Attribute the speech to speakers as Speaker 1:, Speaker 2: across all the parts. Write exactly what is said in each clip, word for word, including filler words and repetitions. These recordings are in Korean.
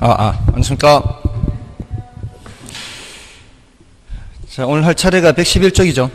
Speaker 1: 아, 아, 안녕하십니까. 자, 오늘 할 차례가 백십일 쪽이죠.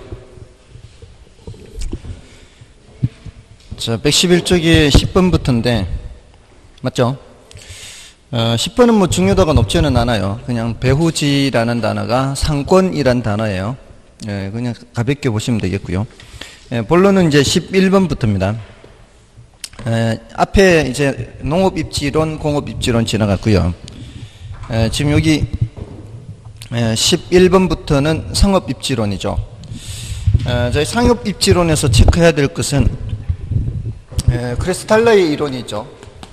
Speaker 1: 자, 백십일 쪽이 십 번부터인데, 맞죠? 어, 십 번은 뭐 중요도가 높지는 않아요. 그냥 배후지라는 단어가 상권이란 단어예요. 예, 그냥 가볍게 보시면 되겠고요. 예, 본론은 이제 십일 번부터입니다. 에, 앞에 이제 농업입지론, 공업입지론 지나갔고요. 에, 지금 여기 에, 십일 번부터는 상업입지론이죠. 에, 저희 상업입지론에서 체크해야 될 것은 에, 크리스탈러의 이론이 있죠.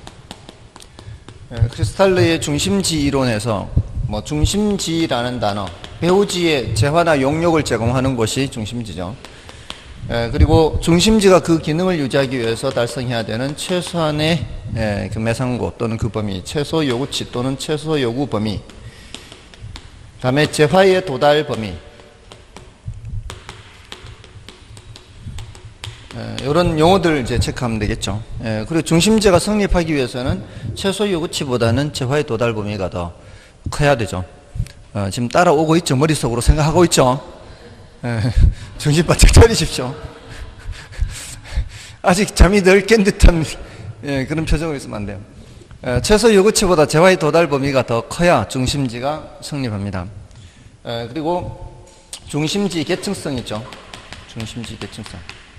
Speaker 1: 에, 크리스탈러의 중심지 이론에서 뭐 중심지라는 단어, 배후지의 재화나 용역을 제공하는 것이 중심지죠. 예, 그리고 중심지가 그 기능을 유지하기 위해서 달성해야 되는 최소한의 예, 그 매상고 또는 그 범위, 최소 요구치 또는 최소 요구 범위, 그 다음에 재화의 도달 범위, 예, 이런 용어들을 이제 체크하면 되겠죠. 예, 그리고 중심지가 성립하기 위해서는 최소 요구치보다는 재화의 도달 범위가 더 커야 되죠. 어, 지금 따라오고 있죠. 머릿속으로 생각하고 있죠. 예, 정신 바짝 차리십시오. 아직 잠이 덜 깬 듯한 예, 그런 표정을 있으면 안 돼요. 예, 최소 요구치보다 재화의 도달 범위가 더 커야 중심지가 성립합니다. 예, 그리고 중심지 계층성 있죠. 중심지 계층성.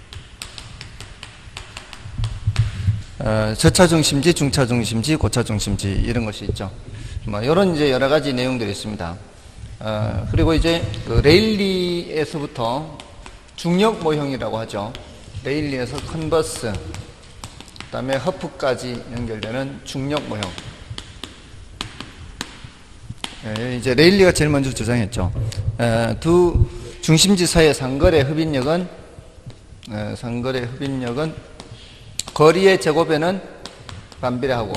Speaker 1: 어, 저차 중심지, 중차 중심지, 고차 중심지 이런 것이 있죠. 뭐 이런 이제 여러 가지 내용들이 있습니다. 어, 그리고 이제 그 레일리에서부터 중력 모형이라고 하죠. 레일리에서 컨버스, 그 다음에 허프까지 연결되는 중력 모형. 예, 이제 레일리가 제일 먼저 주장했죠. 에, 두 중심지 사이의 상거래 흡인력은 에, 상거래 흡인력은 거리의 제곱에는 반비례하고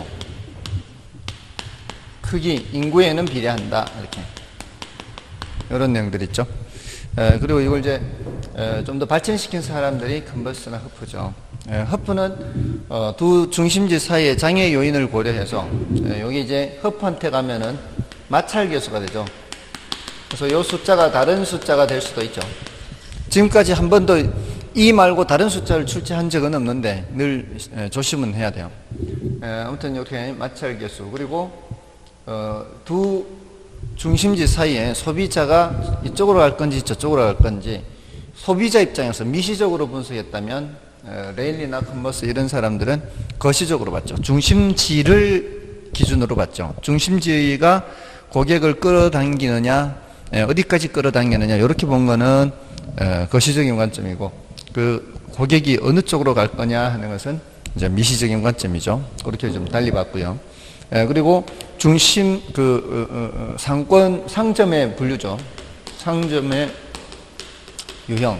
Speaker 1: 크기, 인구에는 비례한다. 이렇게. 이런 내용들이 있죠. 에, 그리고 이걸 이제 좀 더 발전시킨 사람들이 컨버스나 허프죠. 에, 허프는 어, 두 중심지 사이의 장애 요인을 고려해서 에, 여기 이제 허프한테 가면은 마찰계수가 되죠. 그래서 이 숫자가 다른 숫자가 될 수도 있죠. 지금까지 한 번도 이 말고 다른 숫자를 출제한 적은 없는데 늘 에, 조심은 해야 돼요. 에, 아무튼 이렇게 마찰계수, 그리고 어, 두 중심지 사이에 소비자가 이쪽으로 갈 건지 저쪽으로 갈 건지 소비자 입장에서 미시적으로 분석했다면 에, 레일리나 컨버스 이런 사람들은 거시적으로 봤죠. 중심지를 기준으로 봤죠. 중심지가 고객을 끌어당기느냐, 에, 어디까지 끌어당기느냐 이렇게 본 거는 에, 거시적인 관점이고, 그 고객이 어느 쪽으로 갈 거냐 하는 것은 이제 미시적인 관점이죠. 그렇게 좀 달리 봤고요. 에, 그리고 중심 그 어, 어, 상권 상점의 분류죠. 상점의 유형.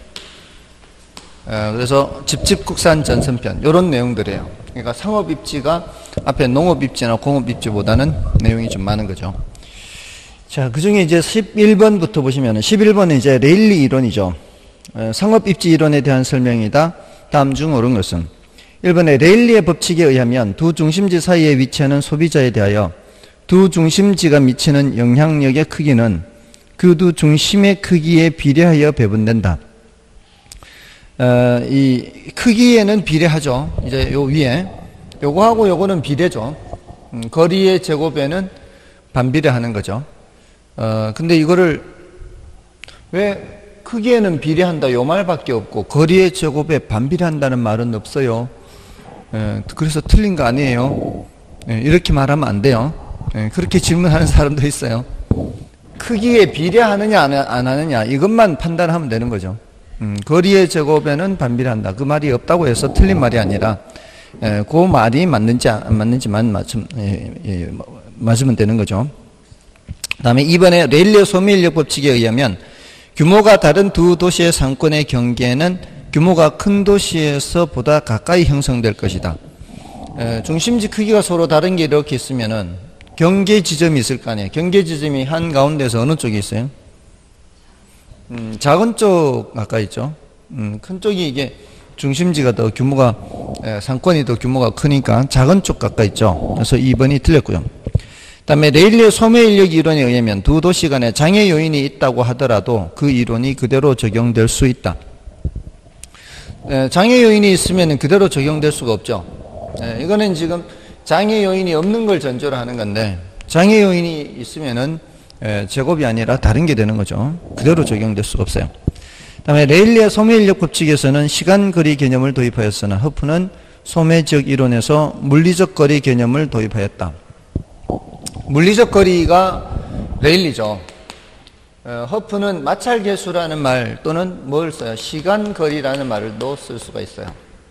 Speaker 1: 에, 그래서 집집 국산 전선편 이런 내용들이에요. 그러니까 상업 입지가 앞에 농업 입지나 공업 입지보다는 내용이 좀 많은 거죠. 자, 그 중에 이제 십일 번부터 보시면 십일 번은 이제 레일리 이론이죠. 에, 상업 입지 이론에 대한 설명이다. 다음 중 옳은 것은 일 번에 레일리의 법칙에 의하면 두 중심지 사이에 위치하는 소비자에 대하여 두 중심지가 미치는 영향력의 크기는 그 두 중심의 크기에 비례하여 배분된다. 어, 이 크기에는 비례하죠. 이제 요 위에 요거하고 요거는 비례죠. 음, 거리의 제곱에는 반비례하는 거죠. 어, 근데 이거를 왜 크기에는 비례한다 요 말밖에 없고 거리의 제곱에 반비례한다는 말은 없어요. 예, 그래서 틀린 거 아니에요. 예, 이렇게 말하면 안 돼요. 예, 그렇게 질문하는 사람도 있어요. 크기에 비례하느냐 안, 안 하느냐 이것만 판단하면 되는 거죠. 음, 거리의 제곱에는 반비례한다. 그 말이 없다고 해서 틀린 말이 아니라 예, 그 말이 맞는지 안 맞는지만 맞추, 예, 예, 맞으면 되는 거죠. 그 다음에 이 번에 레일리의 소비인력 법칙에 의하면 규모가 다른 두 도시의 상권의 경계는 규모가 큰 도시에서 보다 가까이 형성될 것이다. 에, 중심지 크기가 서로 다른 게 이렇게 있으면은 경계 지점이 있을 거 아니에요. 경계 지점이 한 가운데서 어느 쪽에 있어요? 음, 작은 쪽 가까이 있죠. 음, 큰 쪽이 이게 중심지가 더 규모가 에, 상권이 더 규모가 크니까 작은 쪽 가까이 있죠. 그래서 이 번이 틀렸고요. 다음에 레일리의 소매 인력 이론에 의하면 두 도시 간에 장애 요인이 있다고 하더라도 그 이론이 그대로 적용될 수 있다. 에, 장애 요인이 있으면 그대로 적용될 수가 없죠. 에, 이거는 지금 장애 요인이 없는 걸 전제로 하는 건데, 장애 요인이 있으면은 에, 제곱이 아니라 다른 게 되는 거죠. 그대로 적용될 수가 없어요. 다음에 레일리의 소매 인력 법칙에서는 시간 거리 개념을 도입하였으나 허프는 소매적 이론에서 물리적 거리 개념을 도입하였다. 물리적 거리가 레일리죠. 어, 허프는 마찰 계수라는 말 또는 뭘 써요? 시간 거리라는 말을 또 쓸 수가 있어요.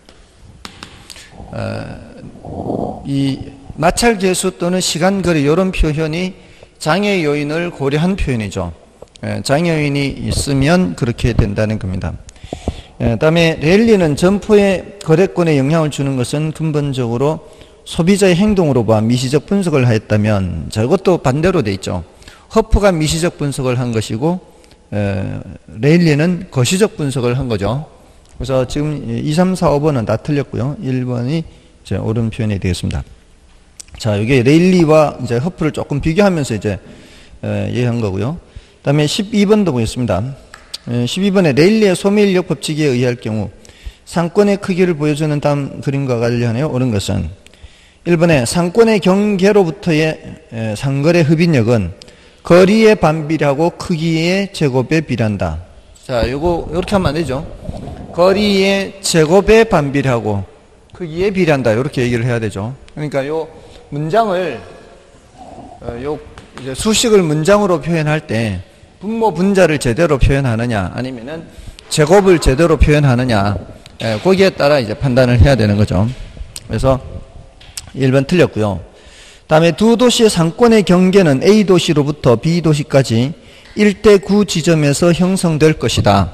Speaker 1: 어, 이 마찰 계수 또는 시간 거리 이런 표현이 장애 요인을 고려한 표현이죠. 에, 장애 요인이 있으면 그렇게 된다는 겁니다. 에, 다음에 레일리는 점포의 거래권에 영향을 주는 것은 근본적으로 소비자의 행동으로 봐 미시적 분석을 하였다면, 자, 이것도 반대로 돼 있죠. 허프가 미시적 분석을 한 것이고 에, 레일리는 거시적 분석을 한 거죠. 그래서 지금 이, 삼, 사, 오 번은 다 틀렸고요. 일 번이 이제 옳은 표현이 되겠습니다. 자, 이게 레일리와 이제 허프를 조금 비교하면서 이제 에, 이해한 거고요. 그다음에 십이 번도 보겠습니다. 에, 십이 번에 레일리의 소매인력 법칙에 의할 경우 상권의 크기를 보여주는 다음 그림과 관련하여 옳은 것은 일 번에 상권의 경계로부터의 에, 상거래 흡인력은 거리의 반비례하고 크기의 제곱에 비례한다. 자, 요거 이렇게 하면 안 되죠. 거리의 제곱에 반비례하고 크기에 비례한다. 이렇게 얘기를 해야 되죠. 그러니까 요 문장을 어, 요 이제 수식을 문장으로 표현할 때 분모 분자를 제대로 표현하느냐 아니면은 제곱을 제대로 표현하느냐, 예, 거기에 따라 이제 판단을 해야 되는 거죠. 그래서 일 번 틀렸고요. 다음에 두 도시의 상권의 경계는 A 도시로부터 B 도시까지 일 대 구 지점에서 형성될 것이다.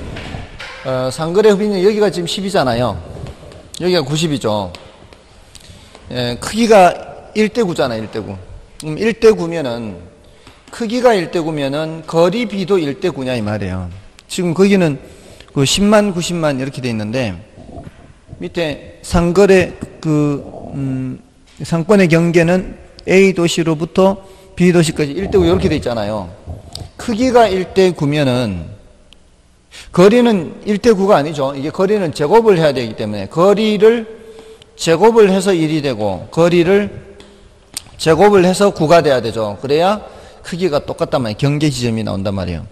Speaker 1: 어, 상거래 흡인은 여기가 지금 십이잖아요. 여기가 구십이죠. 예, 크기가 일 대 구잖아요. 일 대 구. 그럼 일 대 구면은 크기가 일 대 구면은 거리 B도 일 대 구냐 이 말이에요. 지금 거기는 그 십만, 구십만 이렇게 돼 있는데 밑에 상거래 그 음, 상권의 경계는 A 도시로부터 B 도시까지 일 대 구 이렇게 돼 있잖아요. 크기가 일 대 구면은 거리는 일 대 구가 아니죠. 이게 거리는 제곱을 해야 되기 때문에 거리를 제곱을 해서 일이 되고 거리를 제곱을 해서 구가 돼야 되죠. 그래야 크기가 똑같단 말이에요. 경계 지점이 나온단 말이에요.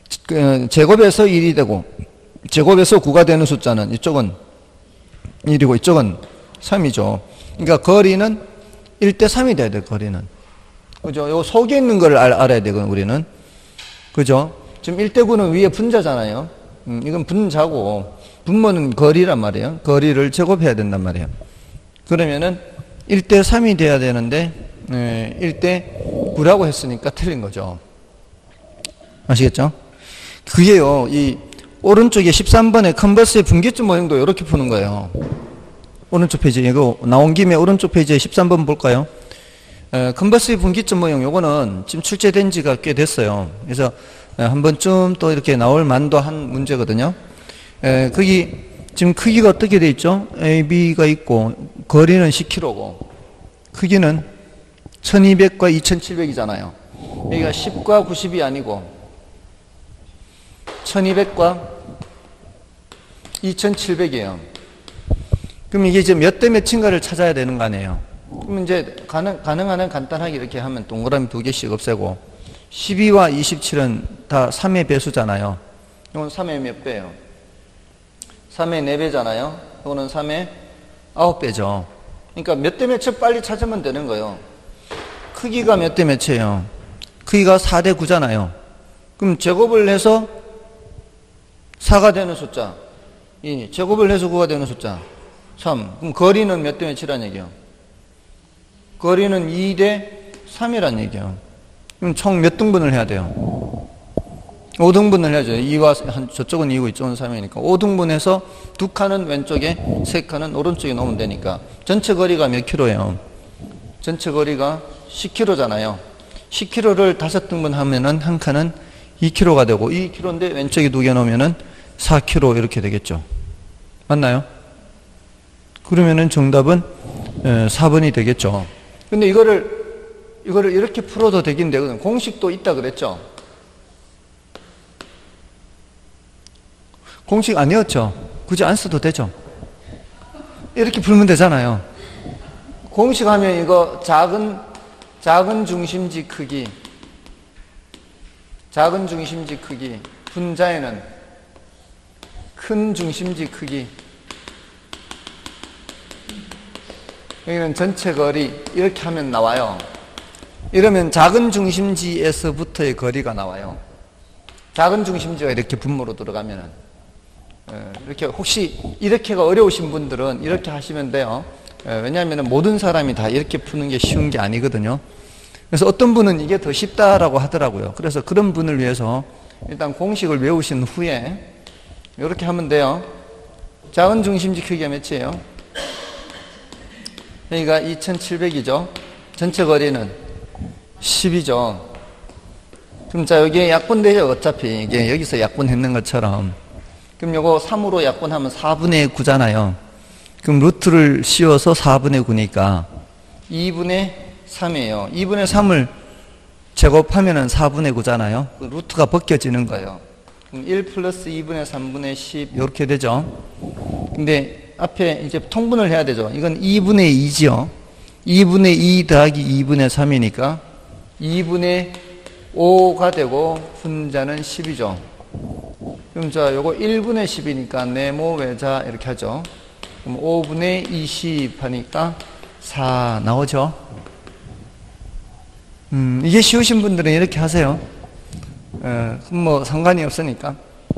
Speaker 1: 제곱에서 일이 되고 제곱에서 구가 되는 숫자는 이쪽은 일이고 이쪽은 삼이죠. 그러니까 거리는 일 대 삼이 돼야 돼요. 거리는. 그죠? 요 속에 있는 걸 알, 알아야 되거든요. 우리는. 그죠? 지금 일 대 구는 위에 분자잖아요. 음, 이건 분자고 분모는 거리란 말이에요. 거리를 제곱해야 된단 말이에요. 그러면은 일 대 삼이 돼야 되는데 네, 일 대 구라고 했으니까 틀린 거죠. 아시겠죠? 그게요, 이 오른쪽에 십삼 번에 컨버스의 분기점 모형도 이렇게 푸는 거예요. 오른쪽 페이지, 이거 나온 김에 오른쪽 페이지에 십삼 번 볼까요? 에, 컨버스의 분기점 모형, 요거는 지금 출제된 지가 꽤 됐어요. 그래서 한 번쯤 또 이렇게 나올 만도 한 문제거든요. 에, 거기 지금 크기가 어떻게 돼 있죠? A, B가 있고 거리는 십 킬로미터고 크기는 천이백과 이천칠백이잖아요. 여기가 십과 구십이 아니고 천이백과 이천칠백이에요. 그럼 이게 이제 몇 대 몇인가를 찾아야 되는 거 아니에요. 그럼 이제 가능, 가능한 한 간단하게 이렇게 하면 동그라미 두 개씩 없애고 십이와 이십칠은 다 삼의 배수잖아요. 이건 삼의 몇 배예요? 삼의 네 배잖아요. 이거는 삼의 아홉 배죠. 그러니까 몇 대 몇을 빨리 찾으면 되는 거예요. 크기가 몇 대 몇이에요? 크기가 사 대 구잖아요. 그럼 제곱을 해서 사가 되는 숫자, 이 제곱을 해서 구가 되는 숫자 삼. 그럼 거리는 몇 대 몇이란 얘기예요? 거리는 이 대 삼이란 얘기예요. 그럼 총 몇 등분을 해야 돼요? 오 등분을 해야죠. 이와 한, 저쪽은 이고 이쪽은 삼이니까 오 등분해서 두 칸은 왼쪽에 세 칸은 오른쪽에 놓으면 되니까 전체 거리가 몇 킬로예요? 전체 거리가 십 킬로미터잖아요. 십 킬로미터를 다섯 등분하면은 한 칸은 이 킬로미터가 되고 이 킬로미터인데 왼쪽에 두 개 놓으면은 사 킬로미터 이렇게 되겠죠. 맞나요? 그러면은 정답은 사 번이 되겠죠. 근데 이거를 이거를 이렇게 풀어도 되긴 되거든. 공식도 있다 그랬죠. 공식 아니었죠. 굳이 안 써도 되죠. 이렇게 풀면 되잖아요. 공식 하면 이거 작은 작은 중심지 크기, 작은 중심지 크기, 분자에는 큰 중심지 크기, 여기는 전체 거리, 이렇게 하면 나와요. 이러면 작은 중심지에서부터의 거리가 나와요. 작은 중심지가 이렇게 분모로 들어가면은, 이렇게 혹시 이렇게가 어려우신 분들은 이렇게 하시면 돼요. 왜냐하면 모든 사람이 다 이렇게 푸는 게 쉬운 게 아니거든요. 그래서 어떤 분은 이게 더 쉽다라고 하더라고요. 그래서 그런 분을 위해서 일단 공식을 외우신 후에 이렇게 하면 돼요. 작은 중심지 크기가 몇이에요? 여기가 이천칠백이죠. 전체 거리는 십이죠. 그럼 자, 여기에 약분되죠. 어차피 이게 여기서 약분했는 것처럼. 그럼 요거 삼으로 약분하면 사분의 구잖아요. 그럼 루트를 씌워서 사분의 구니까 이분의 삼이에요. 이분의 삼을 제곱하면은 사분의 구잖아요. 루트가 벗겨지는 거예요. 그럼 일 플러스 이분의 삼분의 십 이렇게 되죠. 근데 앞에 이제 통분을 해야 되죠. 이건 이분의 이지요. 이분의 이 더하기 이분의 삼이니까 이분의 오가 되고 분자는 십이죠. 그럼 자, 요거 일분의 십이니까 네모 외자 이렇게 하죠. 그럼 오분의 이십 하니까 사 나오죠. 음, 이게 쉬우신 분들은 이렇게 하세요. 에, 뭐 상관이 없으니까.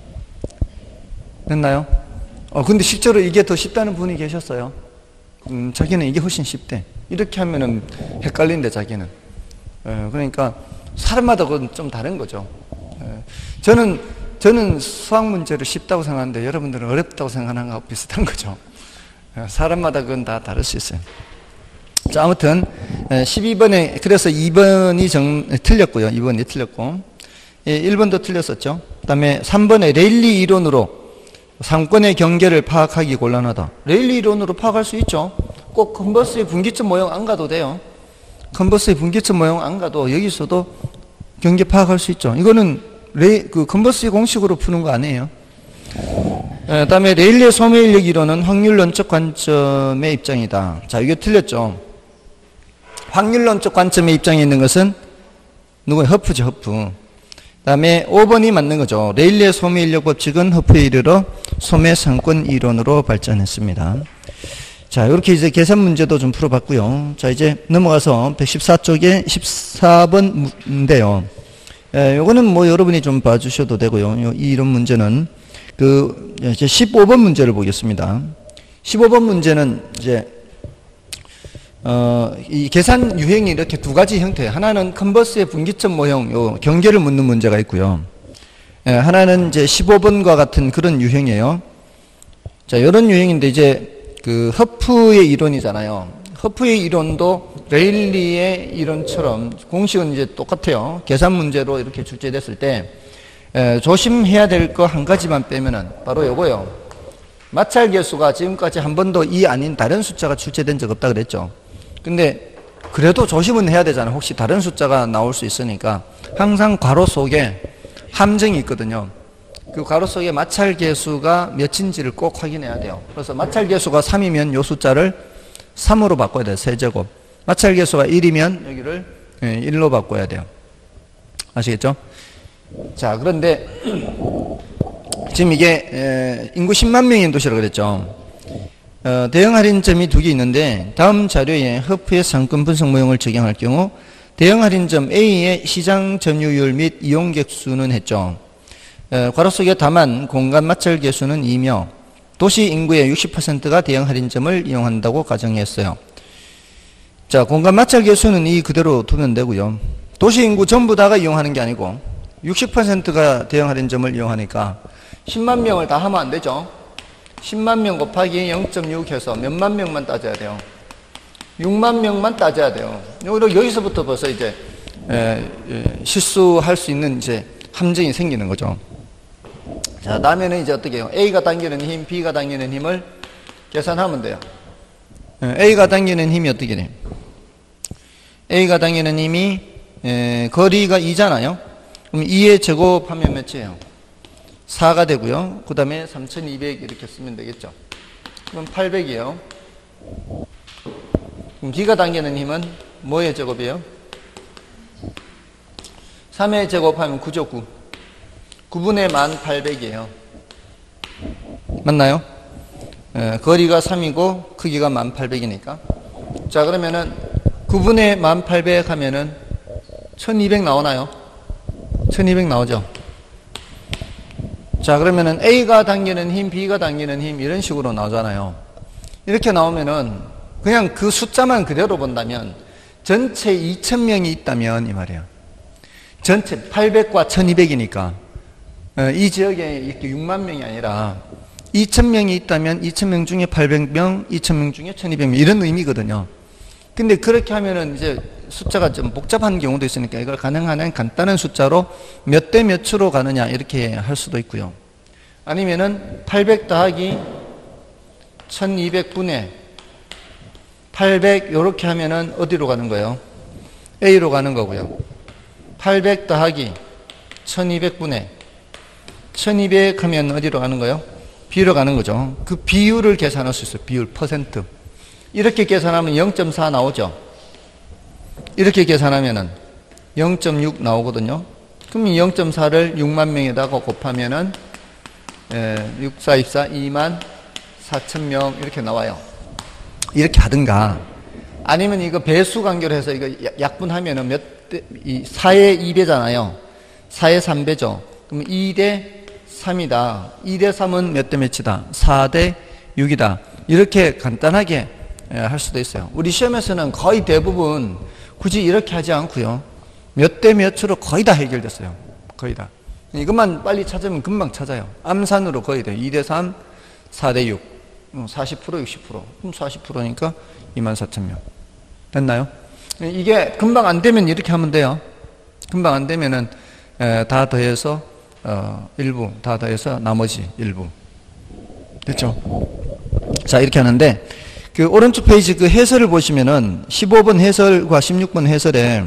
Speaker 1: 됐나요? 어, 근데 실제로 이게 더 쉽다는 분이 계셨어요. 음, 자기는 이게 훨씬 쉽대. 이렇게 하면은 헷갈린대, 자기는. 에, 그러니까 사람마다 그건 좀 다른 거죠. 에, 저는, 저는 수학 문제를 쉽다고 생각하는데 여러분들은 어렵다고 생각하는 거하고 비슷한 거죠. 에, 사람마다 그건 다 다를 수 있어요. 자, 아무튼 십이 번에 그래서 이 번이 정, 틀렸고요. 이 번이 틀렸고 일 번도 틀렸었죠. 그 다음에 삼 번에 레일리 이론으로 상권의 경계를 파악하기 곤란하다. 레일리 이론으로 파악할 수 있죠. 꼭 컨버스의 분기점 모형 안 가도 돼요. 컨버스의 분기점 모형 안 가도 여기서도 경계 파악할 수 있죠. 이거는 레, 그 컨버스의 공식으로 푸는 거 아니에요. 그 다음에 레일리의 소매인력 이론은 확률론적 관점의 입장이다. 자, 이게 틀렸죠. 확률론적 관점의 입장에 있는 것은 누구예요? 허프죠, 허프. 그 다음에 오 번이 맞는 거죠. 레일리의 소매인력 법칙은 허프에 이르러 소매상권 이론으로 발전했습니다. 자, 이렇게 이제 계산 문제도 좀 풀어봤고요. 자, 이제 넘어가서 백십사 쪽에 십사 번인데요. 에, 요거는 뭐 여러분이 좀 봐주셔도 되고요. 요, 이런 문제는 그 이제 십오 번 문제를 보겠습니다. 십오 번 문제는 이제 어, 이 계산 유형이 이렇게 두 가지 형태. 하나는 컨버스의 분기점 모형, 요 경계를 묻는 문제가 있고요. 예, 하나는 이제 십오 번과 같은 그런 유형이에요. 자, 이런 유형인데 이제 그 허프의 이론이잖아요. 허프의 이론도 레일리의 이론처럼 공식은 이제 똑같아요. 계산 문제로 이렇게 출제됐을 때 에, 조심해야 될 거 한 가지만 빼면은 바로 요거예요. 마찰 계수가 지금까지 한 번도 이 아닌 다른 숫자가 출제된 적 없다 그랬죠. 근데 그래도 조심은 해야 되잖아요. 혹시 다른 숫자가 나올 수 있으니까 항상 괄호 속에 함정이 있거든요. 그 괄호 속에 마찰 계수가 몇인지를 꼭 확인해야 돼요. 그래서 마찰 계수가 삼이면 요 숫자를 삼으로 바꿔야 돼요. 세제곱. 마찰 계수가 일이면 여기를 일로 바꿔야 돼요. 아시겠죠? 자, 그런데 지금 이게 인구 십만 명인 도시라고 그랬죠. 어, 대형 할인점이 두 개 있는데 다음 자료에 허프의 상권 분석 모형을 적용할 경우 대형 할인점 A의 시장 점유율 및 이용객 수는 했죠. 어, 괄호 속에 다만 공간 마찰 계수는 이며 도시 인구의 육십 퍼센트가 대형 할인점을 이용한다고 가정했어요. 자, 공간 마찰 계수는 이 그대로 두면 되고요. 도시 인구 전부 다가 이용하는 게 아니고 육십 퍼센트가 대형 할인점을 이용하니까 십만 명을 다 하면 안 되죠. 십만 명 곱하기 영 점 육 해서 몇만 명만 따져야 돼요. 육만 명만 따져야 돼요. 여기서부터 벌써 이제 에, 에, 실수할 수 있는 이제 함정이 생기는 거죠. 자, 다음에는 이제 어떻게 해요? A가 당기는 힘, B가 당기는 힘을 계산하면 돼요. 에, A가 당기는 힘이 어떻게 돼요? A가 당기는 힘이 에, 거리가 이잖아요. 그럼 이의 제곱하면 몇이에요? 사가 되고요. 그 다음에 삼천이백 이렇게 쓰면 되겠죠. 그럼 팔백이에요. 그럼 B가 당기는 힘은 뭐의 제곱이에요? 삼의 제곱하면 구죠. 구. 구분의 만 팔백이에요. 맞나요? 에, 거리가 삼이고 크기가 만 팔백이니까. 자, 그러면은 구분의 만 팔백 하면은 천이백 나오나요? 천이백 나오죠. 자, 그러면은 A가 당기는 힘, B가 당기는 힘 이런 식으로 나오잖아요. 이렇게 나오면은 그냥 그 숫자만 그대로 본다면 전체 이천 명이 있다면 이 말이에요. 전체 팔백과 천이백이니까 이 지역에 이렇게 육만 명이 아니라 이천 명이 있다면 이천 명 중에 팔백 명, 이천 명 중에 천이백 명 이런 의미거든요. 근데 그렇게 하면은 이제 숫자가 좀 복잡한 경우도 있으니까 이걸 가능한 간단한 숫자로 몇 대 몇으로 가느냐 이렇게 할 수도 있고요. 아니면은 팔백 더하기 천이백 분의 팔백 이렇게 하면은 어디로 가는 거예요? A로 가는 거고요. 팔백 더하기 천이백 분의 천이백 하면 어디로 가는 거예요? B로 가는 거죠. 그 비율을 계산할 수 있어요. 비율, 퍼센트. 이렇게 계산하면 영 점 사 나오죠. 이렇게 계산하면은 영 점 육 나오거든요. 그럼 영 점 사를 육만 명에다가 곱하면은 육, 사, 이십사, 이만 사천 명 이렇게 나와요. 이렇게 하든가 아니면 이거 배수 관계로 해서 이거 약분하면은 몇 대, 이 사의 이 배잖아요. 사의 삼 배죠. 그럼 이 대 삼이다. 이 대 삼은 몇 대 몇이다? 사 대 육이다. 이렇게 간단하게 할 수도 있어요. 우리 시험에서는 거의 대부분 굳이 이렇게 하지 않고요. 몇 대 몇으로 거의 다 해결됐어요. 거의 다. 이것만 빨리 찾으면 금방 찾아요. 암산으로 거의 돼요. 이 대 삼, 사 대 육. 사십 퍼센트, 육십 퍼센트. 그럼 사십 퍼센트니까 이만 사천 명. 됐나요? 이게 금방 안 되면 이렇게 하면 돼요. 금방 안 되면은 다 더해서 어, 일부, 다 더해서 나머지 일부. 됐죠? 자, 이렇게 하는데 그 오른쪽 페이지 그 해설을 보시면은 십오 번 해설과 십육 번 해설에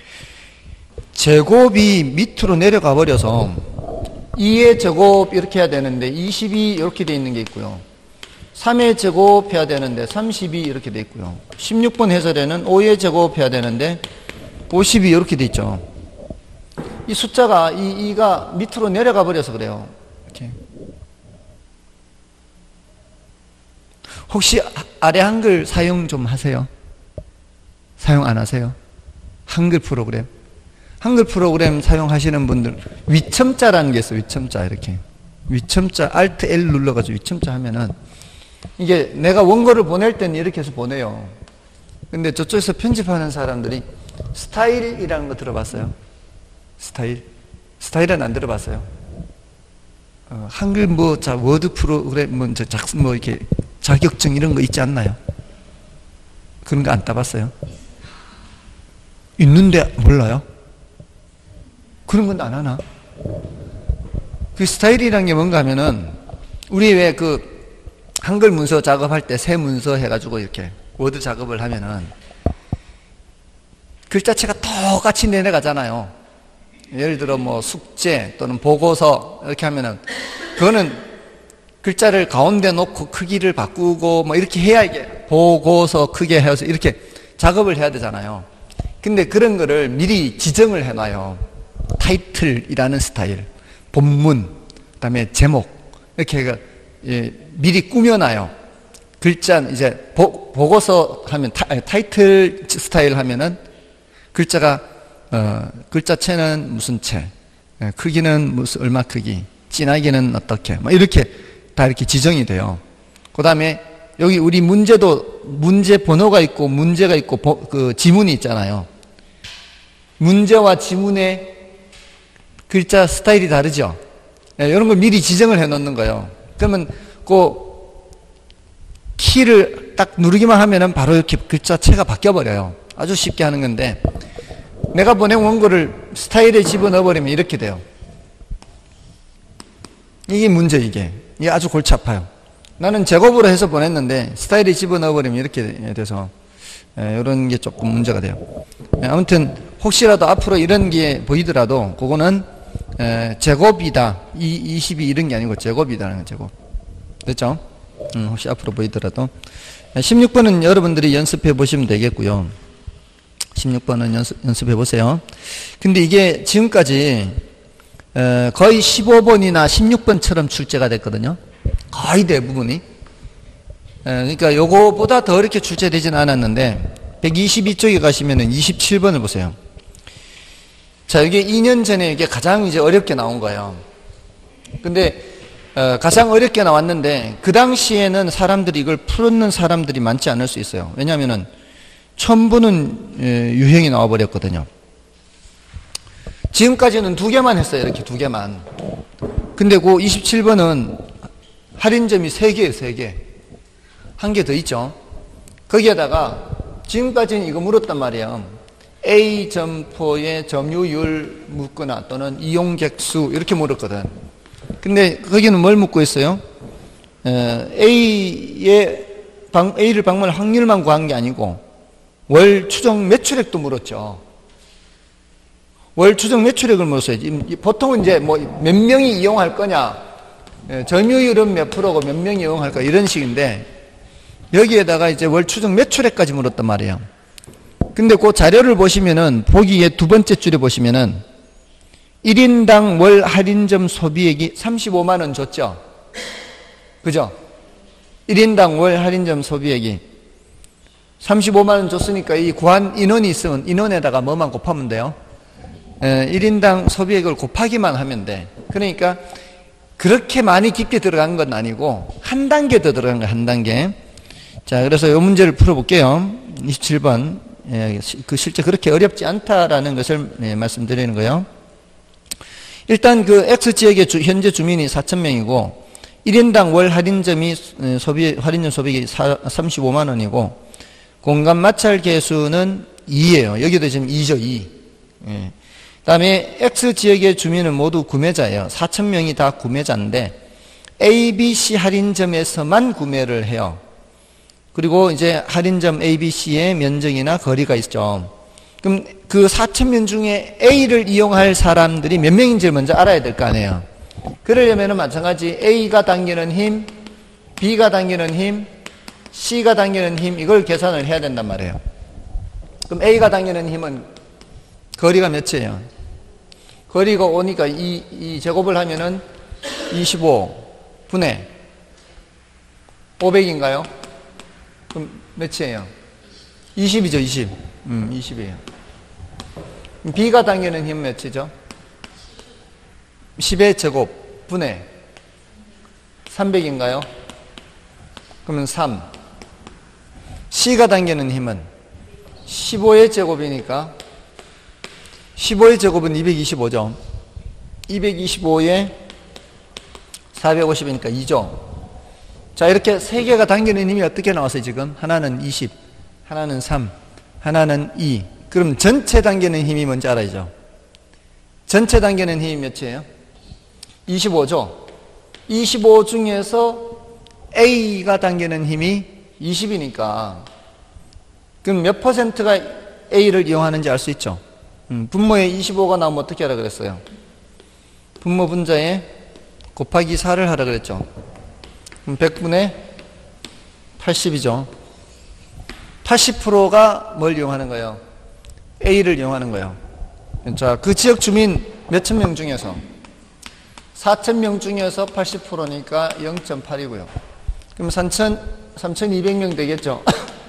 Speaker 1: 제곱이 밑으로 내려가 버려서 이의 제곱 이렇게 해야 되는데 이십이 이렇게 돼 있는 게 있고요. 삼의 제곱 해야 되는데 삼십이 이렇게 돼 있고요. 십육 번 해설에는 오의 제곱 해야 되는데 오십이 이렇게 돼 있죠. 이 숫자가 이 이가 밑으로 내려가 버려서 그래요. 이렇게. 혹시 아래 한글 사용 좀 하세요? 사용 안 하세요? 한글 프로그램? 한글 프로그램 사용하시는 분들 위첨자라는 게 있어요. 위첨자 이렇게 위첨자 Alt L 눌러가지고 위첨자 하면은 이게 내가 원고를 보낼 때는 이렇게 해서 보내요. 근데 저쪽에서 편집하는 사람들이 스타일이라는 거 들어봤어요? 스타일? 스타일은 안 들어봤어요? 어, 한글 뭐, 자, 워드 프로그램, 뭐, 작, 뭐, 이렇게 자격증 이런 거 있지 않나요? 그런 거 안 따봤어요? 있는데 몰라요? 그런 건 안 하나? 그 스타일이라는 게 뭔가 하면은, 우리 왜 그, 한글 문서 작업할 때 새 문서 해가지고 이렇게 워드 작업을 하면은, 글자체가 똑같이 내려가잖아요. 예를 들어 뭐 숙제 또는 보고서 이렇게 하면은 그거는 글자를 가운데 놓고 크기를 바꾸고 뭐 이렇게 해야 이게 보고서 크게 해서 이렇게 작업을 해야 되잖아요. 근데 그런 거를 미리 지정을 해놔요. 타이틀이라는 스타일, 본문, 그다음에 제목 이렇게 해가 예, 미리 꾸며놔요. 글자 이제 보, 보고서 하면 타, 타이틀 스타일 하면은 글자가 어, 글자체는 무슨 체, 예, 크기는 무슨 얼마 크기, 진하기는 어떻게, 뭐 이렇게 다 이렇게 지정이 돼요. 그 다음에 여기 우리 문제도 문제 번호가 있고 문제가 있고 보, 그 지문이 있잖아요. 문제와 지문의 글자 스타일이 다르죠. 예, 이런 걸 미리 지정을 해놓는 거예요. 그러면 그 키를 딱 누르기만 하면은 바로 이렇게 글자체가 바뀌어버려요. 아주 쉽게 하는 건데. 내가 보낸 원고를 스타일에 집어넣어버리면 이렇게 돼요. 이게 문제, 이게. 이게 아주 골치 아파요. 나는 제곱으로 해서 보냈는데 스타일에 집어넣어버리면 이렇게 돼서 예, 이런 게 조금 문제가 돼요. 예, 아무튼 혹시라도 앞으로 이런 게 보이더라도 그거는 에, 제곱이다. 이, 이십이 이런 게 아니고 제곱이다는 거 제곱. 됐죠? 음, 혹시 앞으로 보이더라도. 십육 번은 여러분들이 연습해 보시면 되겠고요. 십육 번은 연습, 연습해 보세요. 근데 이게 지금까지 에, 거의 십오 번이나 십육 번처럼 출제가 됐거든요. 거의 대부분이. 에, 그러니까 요거보다 더 이렇게 출제되지는 않았는데 백이십이 쪽에 가시면은 이십칠 번을 보세요. 자, 이게 이 년 전에 이게 가장 이제 어렵게 나온 거예요. 근데, 어, 가장 어렵게 나왔는데, 그 당시에는 사람들이 이걸 풀는 사람들이 많지 않을 수 있어요. 왜냐면은, 처음 보는 에, 유형이 나와버렸거든요. 지금까지는 두 개만 했어요. 이렇게 두 개만. 근데 그 이십칠 번은 할인점이 세 개예요, 세 개. 한 개 더 있죠. 거기에다가, 지금까지는 이거 물었단 말이에요. A 점포의 점유율 묻거나 또는 이용객수 이렇게 물었거든. 근데 거기는 뭘 묻고 있어요? 에, A의 방, A를 방문할 확률만 구한 게 아니고 월 추정 매출액도 물었죠. 월 추정 매출액을 물었어요. 보통은 이제 뭐 몇 명이 이용할 거냐, 에, 점유율은 몇 프로고 몇 명이 이용할 까 이런 식인데 여기에다가 이제 월 추정 매출액까지 물었단 말이에요. 근데 그 자료를 보시면은 보기에 두 번째 줄에 보시면은 일 인당 월 할인점 소비액이 삼십오만 원 줬죠. 그죠? 일 인당 월 할인점 소비액이 삼십오만 원 줬으니까 이 구한 인원이 있으면 인원에다가 뭐만 곱하면 돼요? 에, 일 인당 소비액을 곱하기만 하면 돼. 그러니까 그렇게 많이 깊게 들어간 건 아니고 한 단계 더 들어간 거야, 한 단계. 자, 그래서 이 문제를 풀어볼게요. 이십칠 번. 예, 그 실제 그렇게 어렵지 않다라는 것을 예, 말씀드리는 거예요. 일단 그 X지역의 주, 현재 주민이 사천 명이고 일 인당 월 할인점이 소비, 할인점 소비액이 삼십오만 원이고 공간 마찰 개수는 이예요. 여기도 지금 이죠, 이. 예. 그다음에 X지역의 주민은 모두 구매자예요. 사천 명이 다 구매자인데 A, B, C 할인점에서만 구매를 해요. 그리고 이제 할인점 A, B, C의 면적이나 거리가 있죠. 그럼 그 사천 명 중에 A를 이용할 사람들이 몇 명인지를 먼저 알아야 될 거 아니에요. 그러려면 마찬가지 A가 당기는 힘, B가 당기는 힘, C가 당기는 힘, 이걸 계산을 해야 된단 말이에요. 그럼 A가 당기는 힘은 거리가 몇이에요? 거리가 오니까 이, 이 제곱을 하면은 이십오 분의 오백인가요? 그럼 몇이에요? 이십이죠, 이십. 음, 이십이에요. B가 당기는 힘 몇이죠? 십의 제곱 분의 삼백인가요? 그러면 삼. C가 당기는 힘은 십오의 제곱이니까 십오의 제곱은 이백이십오죠. 이백이십오에 사백오십이니까 이죠. 자, 이렇게 세 개가 당기는 힘이 어떻게 나왔어요, 지금? 하나는 이십, 하나는 삼, 하나는 이. 그럼 전체 당기는 힘이 뭔지 알아야죠. 전체 당기는 힘이 몇이에요? 이십오죠. 이십오 중에서 A가 당기는 힘이 이십이니까 그럼 몇 퍼센트가 A를 이용하는지 알 수 있죠. 음, 분모에 이십오가 나오면 어떻게 하라 그랬어요? 분모 분자에 곱하기 사를 하라 그랬죠. 그럼 백 분의 팔십이죠. 팔십 퍼센트가 뭘 이용하는 거예요? A를 이용하는 거예요. 자, 그 지역 주민 몇천 명 중에서 사천 명 중에서 팔십 퍼센트니까 영 점 팔이고요. 그럼 삼천이백 명 되겠죠.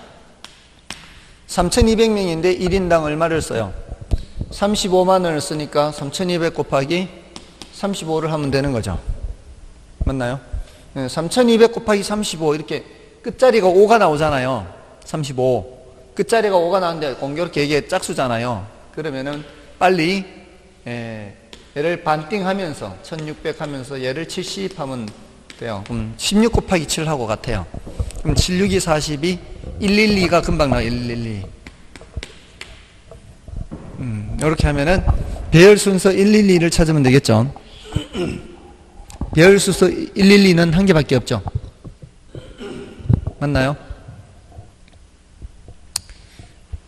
Speaker 1: 삼천이백 명인데 일 인당 얼마를 써요? 삼십오만 원을 쓰니까 삼천이백 곱하기 삼십오를 하면 되는 거죠. 맞나요? 삼천이백 곱하기 삼십오, 이렇게 끝자리가 오가 나오잖아요. 삼십오. 끝자리가 오가 나오는데 공교롭게 이게 짝수잖아요. 그러면은 빨리 예, 얘를 반띵하면서 천육백 하면서 얘를 칠십 하면 돼요. 그럼 십육 곱하기 칠하고 같아요. 그럼 칠, 육이 사십이, 백십이가 금방 나와요. 백십이. 음, 이렇게 하면은 배열 순서 백십이를 찾으면 되겠죠. 배열 순서 백십이는 한 개밖에 없죠. 맞나요?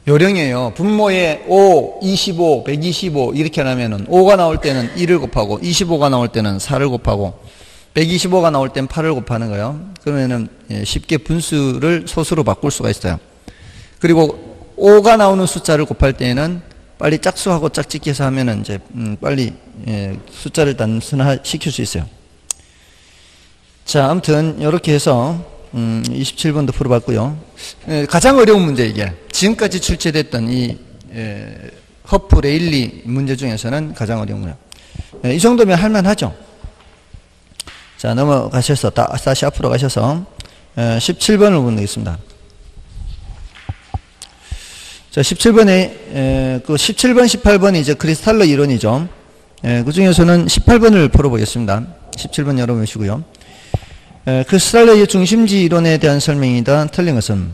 Speaker 1: 요령이에요. 분모에 오, 이십오, 백이십오 이렇게 나면은 오가 나올 때는 일을 곱하고 이십오가 나올 때는 사를 곱하고 백이십오가 나올 때는 팔을 곱하는 거예요. 그러면은 쉽게 분수를 소수로 바꿀 수가 있어요. 그리고 오가 나오는 숫자를 곱할 때에는 빨리 짝수하고 짝짓기해서 하면은 이제 음 빨리 예 숫자를 단순화 시킬 수 있어요. 자, 아무튼 이렇게 해서 음 이십칠 번도 풀어봤고요. 예, 가장 어려운 문제 이게 지금까지 출제됐던 이 예, 허프 레일리 문제 중에서는 가장 어려운 거예요. 예, 이 정도면 할만하죠. 자, 넘어가셔서 다, 다시 앞으로 가셔서 예, 십칠 번을 보겠습니다. 자, 십칠 번에 에, 그 십칠 번, 십팔 번이 이제 크리스탈러 이론이죠. 에, 그 중에서는 십팔 번을 풀어보겠습니다. 십칠 번 열어보시고요. 에, 크리스탈러의 중심지 이론에 대한 설명이다. 틀린 것은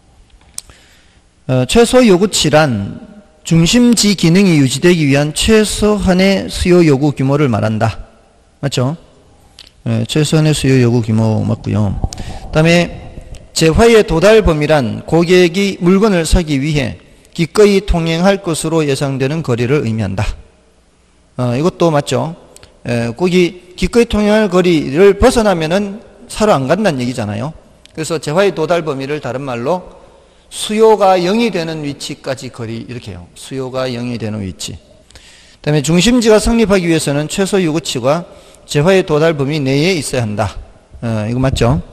Speaker 1: 어, 최소 요구치란 중심지 기능이 유지되기 위한 최소한의 수요 요구 규모를 말한다. 맞죠? 에, 최소한의 수요 요구 규모 맞고요. 그 다음에 재화의 도달 범위란 고객이 물건을 사기 위해 기꺼이 통행할 것으로 예상되는 거리를 의미한다. 어, 이것도 맞죠. 에, 거기 기꺼이 통행할 거리를 벗어나면은 사러 안 간다는 얘기잖아요. 그래서 재화의 도달 범위를 다른 말로 수요가 영이 되는 위치까지 거리 이렇게 해요. 수요가 영이 되는 위치. 그 다음에 중심지가 성립하기 위해서는 최소 요구치가 재화의 도달 범위 내에 있어야 한다. 어, 이거 맞죠?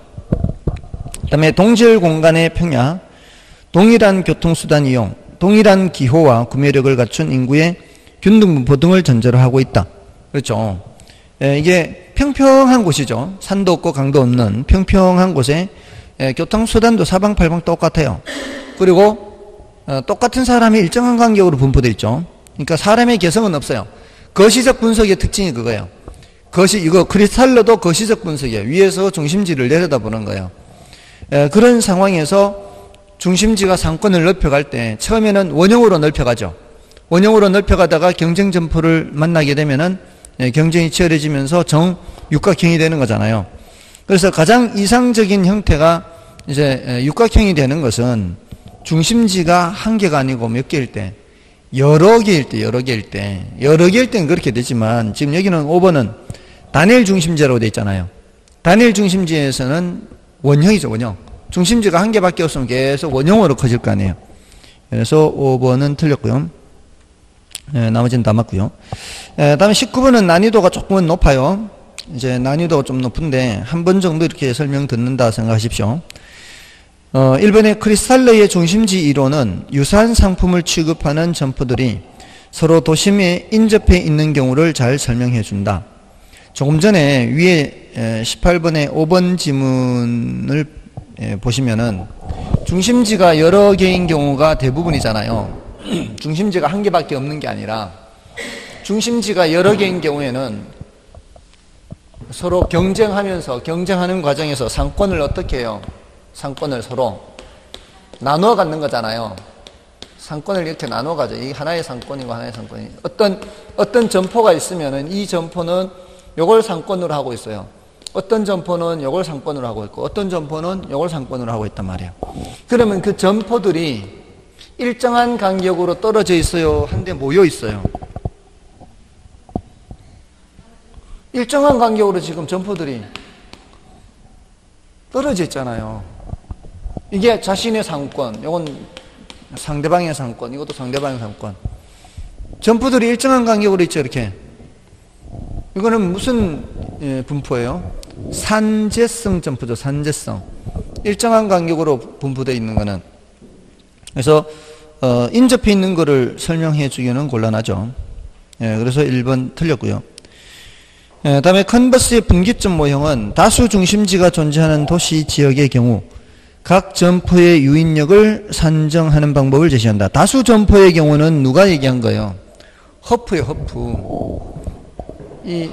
Speaker 1: 그 다음에 동질 공간의 평야, 동일한 교통수단 이용, 동일한 기호와 구매력을 갖춘 인구의 균등분포 등을 전제로 하고 있다. 그렇죠. 에, 이게 평평한 곳이죠. 산도 없고 강도 없는 평평한 곳에 에, 교통수단도 사방팔방 똑같아요. 그리고 어, 똑같은 사람이 일정한 간격으로 분포되어 있죠. 그러니까 사람의 개성은 없어요. 거시적 분석의 특징이 그거예요. 거시, 이거 크리스탈러도 거시적 분석이에요. 위에서 중심지를 내려다보는 거예요. 에, 그런 상황에서 중심지가 상권을 넓혀갈 때 처음에는 원형으로 넓혀가죠. 원형으로 넓혀가다가 경쟁 점포를 만나게 되면은 에, 경쟁이 치열해지면서 정육각형이 되는 거잖아요. 그래서 가장 이상적인 형태가 이제 에, 육각형이 되는 것은 중심지가 한 개가 아니고 몇 개일 때, 여러 개일 때, 여러 개일 때, 여러 개일 때는 그렇게 되지만 지금 여기는 오 번은 단일 중심지라고 되어 있잖아요. 단일 중심지에서는 원형이죠, 원형. 중심지가 한 개밖에 없으면 계속 원형으로 커질 거 아니에요. 그래서 오 번은 틀렸고요. 예, 나머지는 다 맞고요. 예, 다음에 십구 번은 난이도가 조금은 높아요. 이제 난이도가 좀 높은데 한 번 정도 이렇게 설명 듣는다 생각하십시오. 어, 일 번의 크리스탈러의 중심지 이론은 유사한 상품을 취급하는 점포들이 서로 도심에 인접해 있는 경우를 잘 설명해 준다. 조금 전에 위에 십팔 번의 오 번 지문을 보시면은 중심지가 여러 개인 경우가 대부분이잖아요. 중심지가 한 개밖에 없는 게 아니라 중심지가 여러 개인 경우에는 서로 경쟁하면서 경쟁하는 과정에서 상권을 어떻게 해요? 상권을 서로 나누어 갖는 거잖아요. 상권을 이렇게 나누어 가죠. 이 하나의 상권이고 하나의 상권이. 어떤 어떤 점포가 있으면은 이 점포는 요걸 상권으로 하고 있어요. 어떤 점포는 요걸 상권으로 하고 있고 어떤 점포는 요걸 상권으로 하고 있단 말이에요. 그러면 그 점포들이 일정한 간격으로 떨어져 있어요? 한데 모여 있어요? 일정한 간격으로 지금 점포들이 떨어져 있잖아요. 이게 자신의 상권, 요건 상대방의 상권, 이것도 상대방의 상권. 점포들이 일정한 간격으로 있죠, 이렇게. 이거는 무슨 예, 분포예요? 산재성 점포죠. 산재성. 일정한 간격으로 분포되어 있는 거는. 그래서 어, 인접해 있는 거를 설명해 주기는 곤란하죠. 예, 그래서 일 번 틀렸고요. 예, 다음에 컨버스의 분기점 모형은 다수 중심지가 존재하는 도시 지역의 경우 각 점포의 유인력을 산정하는 방법을 제시한다. 다수 점포의 경우는 누가 얘기한 거예요? 허프예요, 허프. 이,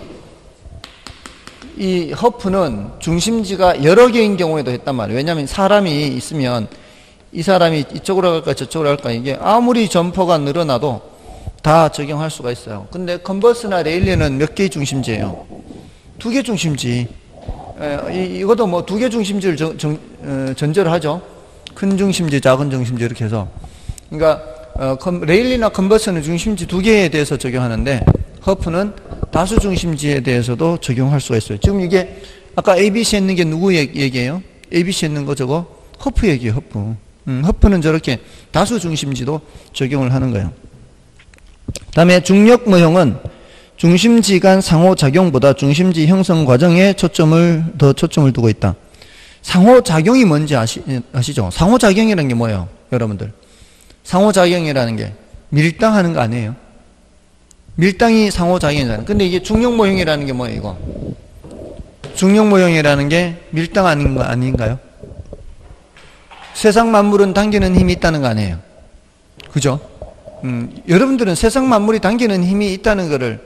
Speaker 1: 이 허프는 중심지가 여러 개인 경우에도 했단 말이에요. 왜냐하면 사람이 있으면 이 사람이 이쪽으로 갈까 저쪽으로 갈까 이게 아무리 점포가 늘어나도 다 적용할 수가 있어요. 근데 컨버스나 레일리는 몇 개의 중심지예요? 두 개 중심지. 에, 이, 이것도 뭐 두 개 중심지를 정, 정, 어, 전제로 하죠. 큰 중심지, 작은 중심지 이렇게 해서. 그러니까 어, 레일리나 컨버스는 중심지 두 개에 대해서 적용하는데 허프는 다수 중심지에 대해서도 적용할 수가 있어요. 지금 이게 아까 에이비씨 했는 게 누구 얘기예요? 에이비씨 했는 거 저거 허프 얘기예요. 허프. 음, 허프는 저렇게 다수 중심지도 적용을 하는 거예요. 다음에 중력 모형은 중심지 간 상호작용보다 중심지 형성 과정에 초점을 더 초점을 두고 있다. 상호작용이 뭔지 아시, 아시죠? 상호작용이라는 게 뭐예요? 여러분들 상호작용이라는 게 밀당하는 거 아니에요? 밀당이 상호작용이잖아요. 근데 이게 중력 모형이라는 게 뭐예요? 이거 중력 모형이라는 게 밀당 아닌 거 아닌가요? 세상 만물은 당기는 힘이 있다는 거 아니에요? 그죠? 음, 여러분들은 세상 만물이 당기는 힘이 있다는 거를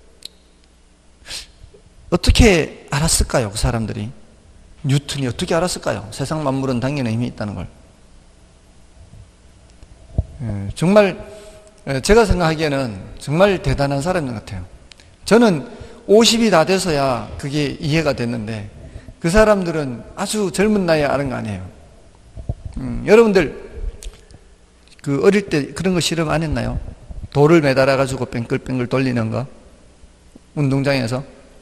Speaker 1: 어떻게 알았을까요? 그 사람들이 뉴턴이 어떻게 알았을까요? 세상 만물은 당기는 힘이 있다는 걸. 예, 정말 제가 생각하기에는 정말 대단한 사람 같아요. 저는 오십이 다 돼서야 그게 이해가 됐는데 그 사람들은 아주 젊은 나이에 아는 거 아니에요. 음, 여러분들 그 어릴 때 그런 거 실험 안 했나요? 돌을 매달아 가지고 뺑글뺑글 돌리는 거 운동장에서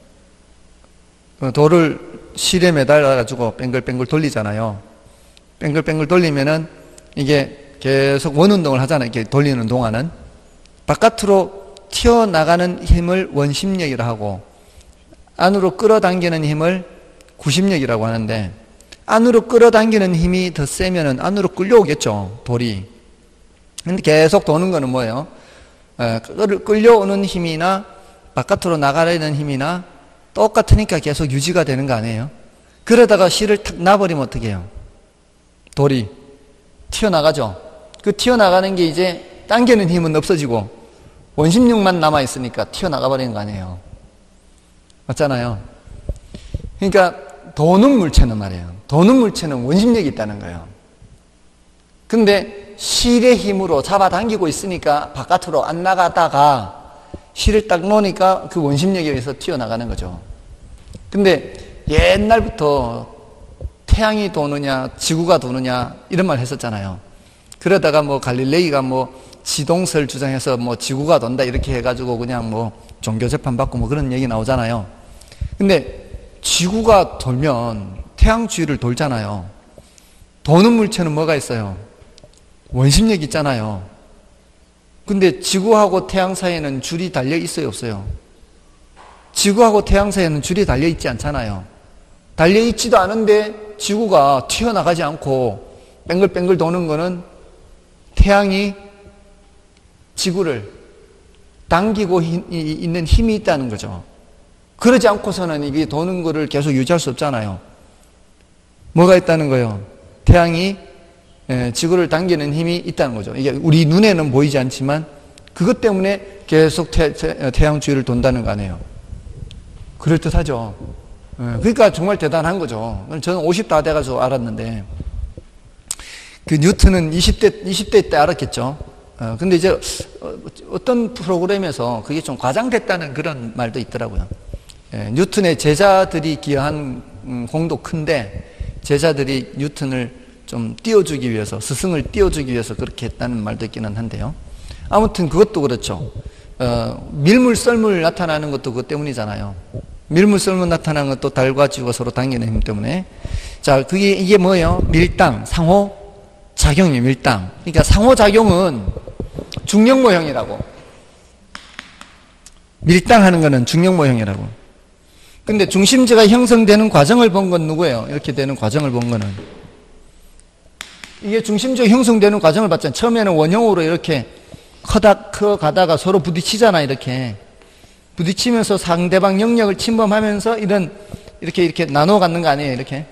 Speaker 1: 돌을 실에 매달아 가지고 뺑글뺑글 돌리잖아요. 뺑글뺑글 돌리면은 이게 계속 원운동을 하잖아요. 이렇게 돌리는 동안은 바깥으로 튀어나가는 힘을 원심력이라 하고 안으로 끌어당기는 힘을 구심력이라고 하는데 안으로 끌어당기는 힘이 더 세면은 안으로 끌려오겠죠. 돌이. 근데 계속 도는 거는 뭐예요? 에, 끌려오는 힘이나 바깥으로 나가려는 힘이나 똑같으니까 계속 유지가 되는 거 아니에요? 그러다가 실을 탁 놔버리면 어떻게 해요? 돌이 튀어나가죠. 그 튀어나가는 게 이제 당기는 힘은 없어지고 원심력만 남아있으니까 튀어나가 버리는 거 아니에요? 맞잖아요. 그러니까 도는 물체는 말이에요. 도는 물체는 원심력이 있다는 거예요. 근데 실의 힘으로 잡아당기고 있으니까 바깥으로 안 나가다가 실을 딱 놓으니까 그 원심력에 의해서 튀어나가는 거죠. 근데 옛날부터 태양이 도느냐 지구가 도느냐 이런 말 했었잖아요. 그러다가 뭐 갈릴레이가 뭐 지동설 주장해서 뭐 지구가 돈다 이렇게 해가지고 그냥 뭐 종교 재판 받고 뭐 그런 얘기 나오잖아요. 근데 지구가 돌면 태양 주위를 돌잖아요. 도는 물체는 뭐가 있어요? 원심력 있잖아요. 근데 지구하고 태양 사이에는 줄이 달려 있어요, 없어요? 지구하고 태양 사이에는 줄이 달려 있지 않잖아요. 달려 있지도 않은데 지구가 튀어나가지 않고 뱅글뱅글 도는 거는 태양이 지구를 당기고 있는 힘이 있다는 거죠. 그러지 않고서는 이게 도는 거를 계속 유지할 수 없잖아요. 뭐가 있다는 거예요? 태양이 지구를 당기는 힘이 있다는 거죠. 이게 우리 눈에는 보이지 않지만 그것 때문에 계속 태, 태양 주위를 돈다는 거 아니에요. 그럴듯하죠. 그러니까 정말 대단한 거죠. 저는 오십 다 돼가지고 알았는데 그 뉴턴은 이십 대, 이십 대 때 알았겠죠. 어, 근데 이제 어떤 프로그램에서 그게 좀 과장됐다는 그런 말도 있더라고요. 예, 뉴턴의 제자들이 기여한 음, 공도 큰데 제자들이 뉴턴을 좀 띄워주기 위해서 스승을 띄워주기 위해서 그렇게 했다는 말도 있기는 한데요. 아무튼 그것도 그렇죠. 어, 밀물 썰물 나타나는 것도 그것 때문이잖아요. 밀물 썰물 나타나는 것도 달과 지구가 서로 당기는 힘 때문에. 자, 그게 이게 뭐예요? 밀당, 상호 작용이 밀당. 그러니까 상호작용은 중력 모형이라고. 밀당하는 거는 중력 모형이라고. 근데 중심지가 형성되는 과정을 본 건 누구예요? 이렇게 되는 과정을 본 거는. 이게 중심지가 형성되는 과정을 봤잖아요. 처음에는 원형으로 이렇게 커다, 커 가다가 서로 부딪히잖아, 이렇게. 부딪히면서 상대방 영역을 침범하면서 이런, 이렇게, 이렇게 나눠 갖는 거 아니에요, 이렇게.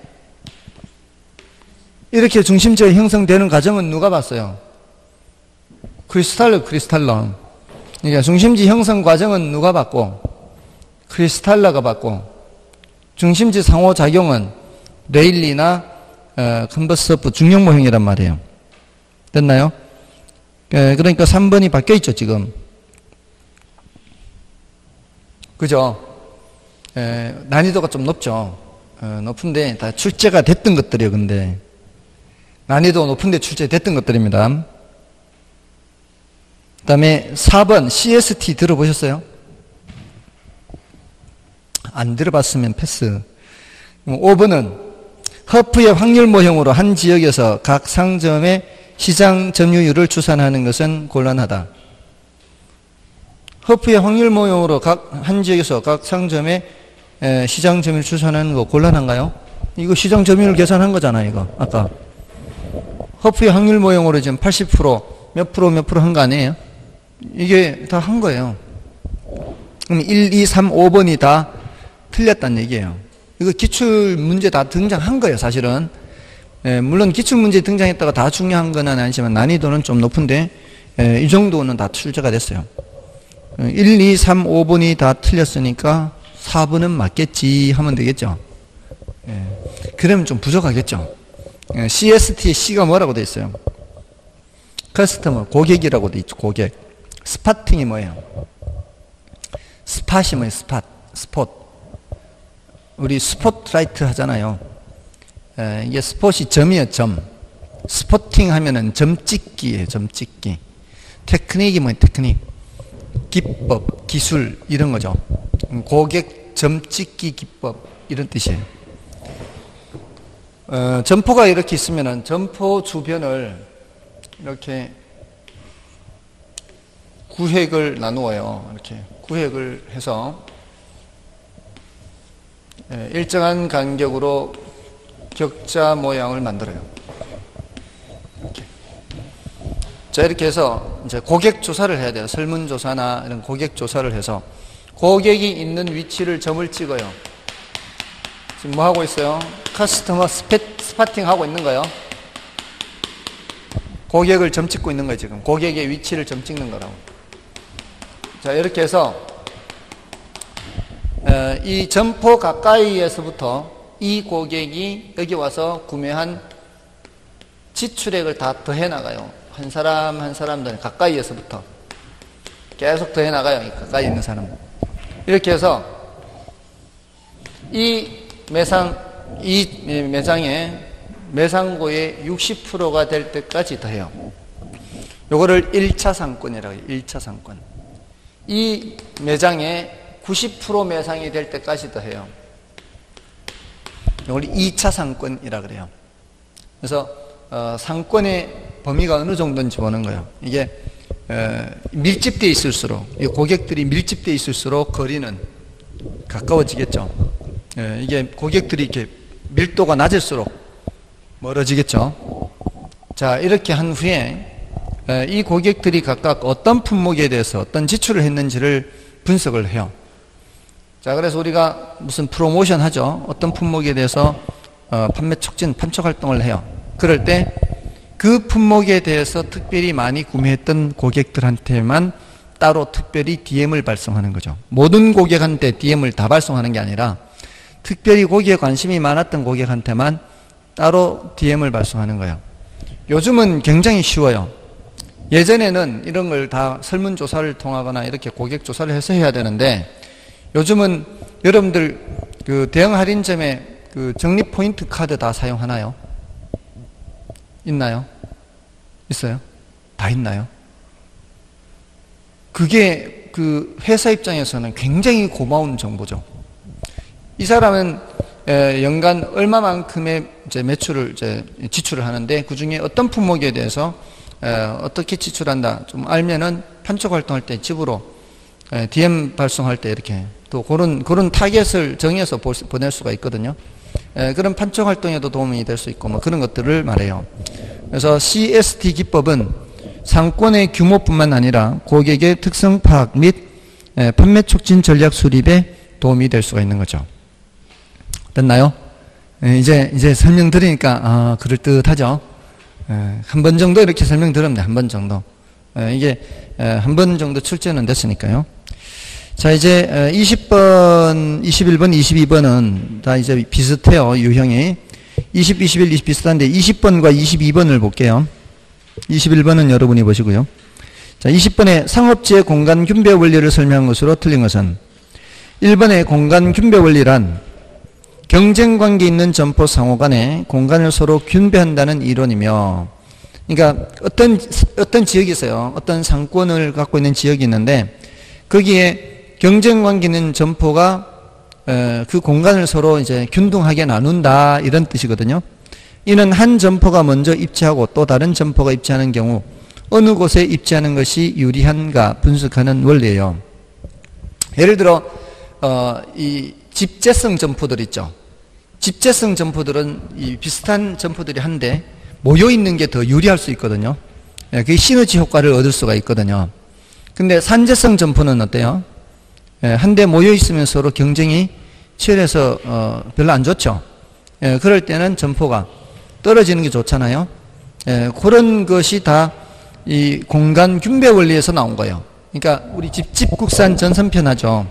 Speaker 1: 이렇게 중심지가 형성되는 과정은 누가 봤어요? 크리스탈러, 크리스탈러. 그러니까 중심지 형성 과정은 누가 봤고? 크리스탈러가 봤고, 중심지 상호작용은 레일리나 어, 컨버스프 중력 모형이란 말이에요. 됐나요? 에, 그러니까 삼 번이 바뀌어 있죠, 지금. 그죠? 에, 난이도가 좀 높죠. 어, 높은데 다 출제가 됐던 것들이에요, 근데. 난이도 높은데 출제됐던 것들입니다. 그 다음에 사 번 씨에스티 들어보셨어요? 안 들어봤으면 패스. 오 번은 허프의 확률 모형으로 한 지역에서 각 상점의 시장 점유율을 추산하는 것은 곤란하다. 허프의 확률 모형으로 각 한 지역에서 각 상점의 시장 점유율 추산하는 거 곤란한가요? 이거 시장 점유율 계산한 거잖아요, 이거. 아까. 허프의 확률 모형으로 지금 팔십 퍼센트 몇 프로 몇 프로 한 거 아니에요? 이게 다 한 거예요. 그럼 일, 이, 삼, 오 번이 다 틀렸다는 얘기예요. 이거 기출 문제 다 등장한 거예요, 사실은. 예, 물론 기출 문제 등장했다가 다 중요한 건 아니지만 난이도는 좀 높은데, 예, 이 정도는 다 출제가 됐어요. 일, 이, 삼, 오 번이 다 틀렸으니까 사 번은 맞겠지 하면 되겠죠. 예, 그러면 좀 부족하겠죠. 예, 씨에스티의 C가 뭐라고 돼 있어요? 커스터머, 고객이라고 돼 있죠, 고객. 스파팅이 뭐예요? 스팟이 뭐예요? 스팟, 스폿. 우리 스포트라이트 하잖아요. 에, 이게 스폿이 점이에요, 점. 스포팅 하면은 점 찍기예요, 점 찍기. 테크닉이 뭐예요, 테크닉. 기법, 기술, 이런 거죠. 고객 점 찍기 기법, 이런 뜻이에요. 어, 점포가 이렇게 있으면은 점포 주변을 이렇게 구획을 나누어요. 이렇게 구획을 해서 예, 일정한 간격으로 격자 모양을 만들어요. 이렇게. 자, 이렇게 해서 이제 고객 조사를 해야 돼요. 설문조사나 이런 고객 조사를 해서 고객이 있는 위치를 점을 찍어요. 지금 뭐 하고 있어요? 커스터머 스페, 스파팅 하고 있는 거예요. 고객을 점 찍고 있는 거예요, 지금. 고객의 위치를 점 찍는 거라고. 자, 이렇게 해서 이 점포 가까이에서부터 이 고객이 여기 와서 구매한 지출액을 다 더해 나가요. 한 사람 한 사람들 가까이에서부터 계속 더해 나가요. 가까이 있는 사람. 이렇게 해서 이 매상 이 매장의 매상고의 육십 퍼센트가 될 때까지 더해요. 요거를 일 차 상권이라고 해요. 일 차 상권. 이 매장의 구십 퍼센트 매상이 될 때까지 더해요. 이걸 이 차 상권이라 그래요. 그래서 어, 상권의 범위가 어느 정도인지 보는 거예요. 이게 어, 밀집되어 있을수록, 이 고객들이 밀집되어 있을수록 거리는 가까워지겠죠. 예, 이게 고객들이 이렇게 밀도가 낮을수록 멀어지겠죠. 자, 이렇게 한 후에 에, 이 고객들이 각각 어떤 품목에 대해서 어떤 지출을 했는지를 분석을 해요. 자, 그래서 우리가 무슨 프로모션 하죠. 어떤 품목에 대해서 어, 판매 촉진, 판촉 활동을 해요. 그럴 때 그 품목에 대해서 특별히 많이 구매했던 고객들한테만 따로 특별히 디엠을 발송하는 거죠. 모든 고객한테 디엠을 다 발송하는 게 아니라 특별히 고객에 관심이 많았던 고객한테만 따로 디엠을 발송하는 거예요. 요즘은 굉장히 쉬워요. 예전에는 이런 걸 다 설문조사를 통하거나 이렇게 고객조사를 해서 해야 되는데, 요즘은 여러분들 그 대형 할인점에 그 적립 포인트 카드 다 사용하나요? 있나요? 있어요? 다 있나요? 그게 그 회사 입장에서는 굉장히 고마운 정보죠. 이 사람은 연간 얼마만큼의 이제 매출을 이제 지출을 하는데, 그 중에 어떤 품목에 대해서 어떻게 지출한다 좀 알면은 판촉 활동할 때 집으로 디엠 발송할 때 이렇게 또 그런 그런 타겟을 정해서 보낼 수가 있거든요. 그런 판촉 활동에도 도움이 될 수 있고 뭐 그런 것들을 말해요. 그래서 씨에스티 기법은 상권의 규모뿐만 아니라 고객의 특성 파악 및 판매 촉진 전략 수립에 도움이 될 수가 있는 거죠. 됐나요? 이제 이제 설명 드리니까 아, 그럴듯하죠. 한 번 정도 이렇게 설명 들었네. 한 번 정도. 이게 한 번 정도 출제는 됐으니까요. 자, 이제 이십 번, 이십일 번, 이십이 번은 다 이제 비슷해요. 유형이. 이십, 이십일, 이십 비슷한데 이십 번과 이십이 번을 볼게요. 이십일 번은 여러분이 보시고요. 자, 이십 번에 상업지의 공간 균배 원리를 설명한 것으로 틀린 것은, 일 번의 공간 균배 원리란 경쟁 관계 있는 점포 상호 간에 공간을 서로 균배한다는 이론이며, 그러니까 어떤 어떤 지역이 있어요. 어떤 상권을 갖고 있는 지역이 있는데 거기에 경쟁 관계 있는 점포가 그 공간을 서로 이제 균등하게 나눈다 이런 뜻이거든요. 이는 한 점포가 먼저 입지하고 또 다른 점포가 입지하는 경우 어느 곳에 입지하는 것이 유리한가 분석하는 원리예요. 예를 들어 어, 이 집재성 점포들 있죠. 집재성 점포들은 이 비슷한 점포들이 한데 모여 있는 게 더 유리할 수 있거든요. 예, 그게 시너지 효과를 얻을 수가 있거든요. 근데 산재성 점포는 어때요? 예, 한데 모여 있으면 서로 경쟁이 치열해서 어, 별로 안 좋죠. 예, 그럴 때는 점포가 떨어지는 게 좋잖아요. 예, 그런 것이 다 이 공간 균배 원리에서 나온 거예요. 그러니까 우리 집집 국산 전선편 하죠.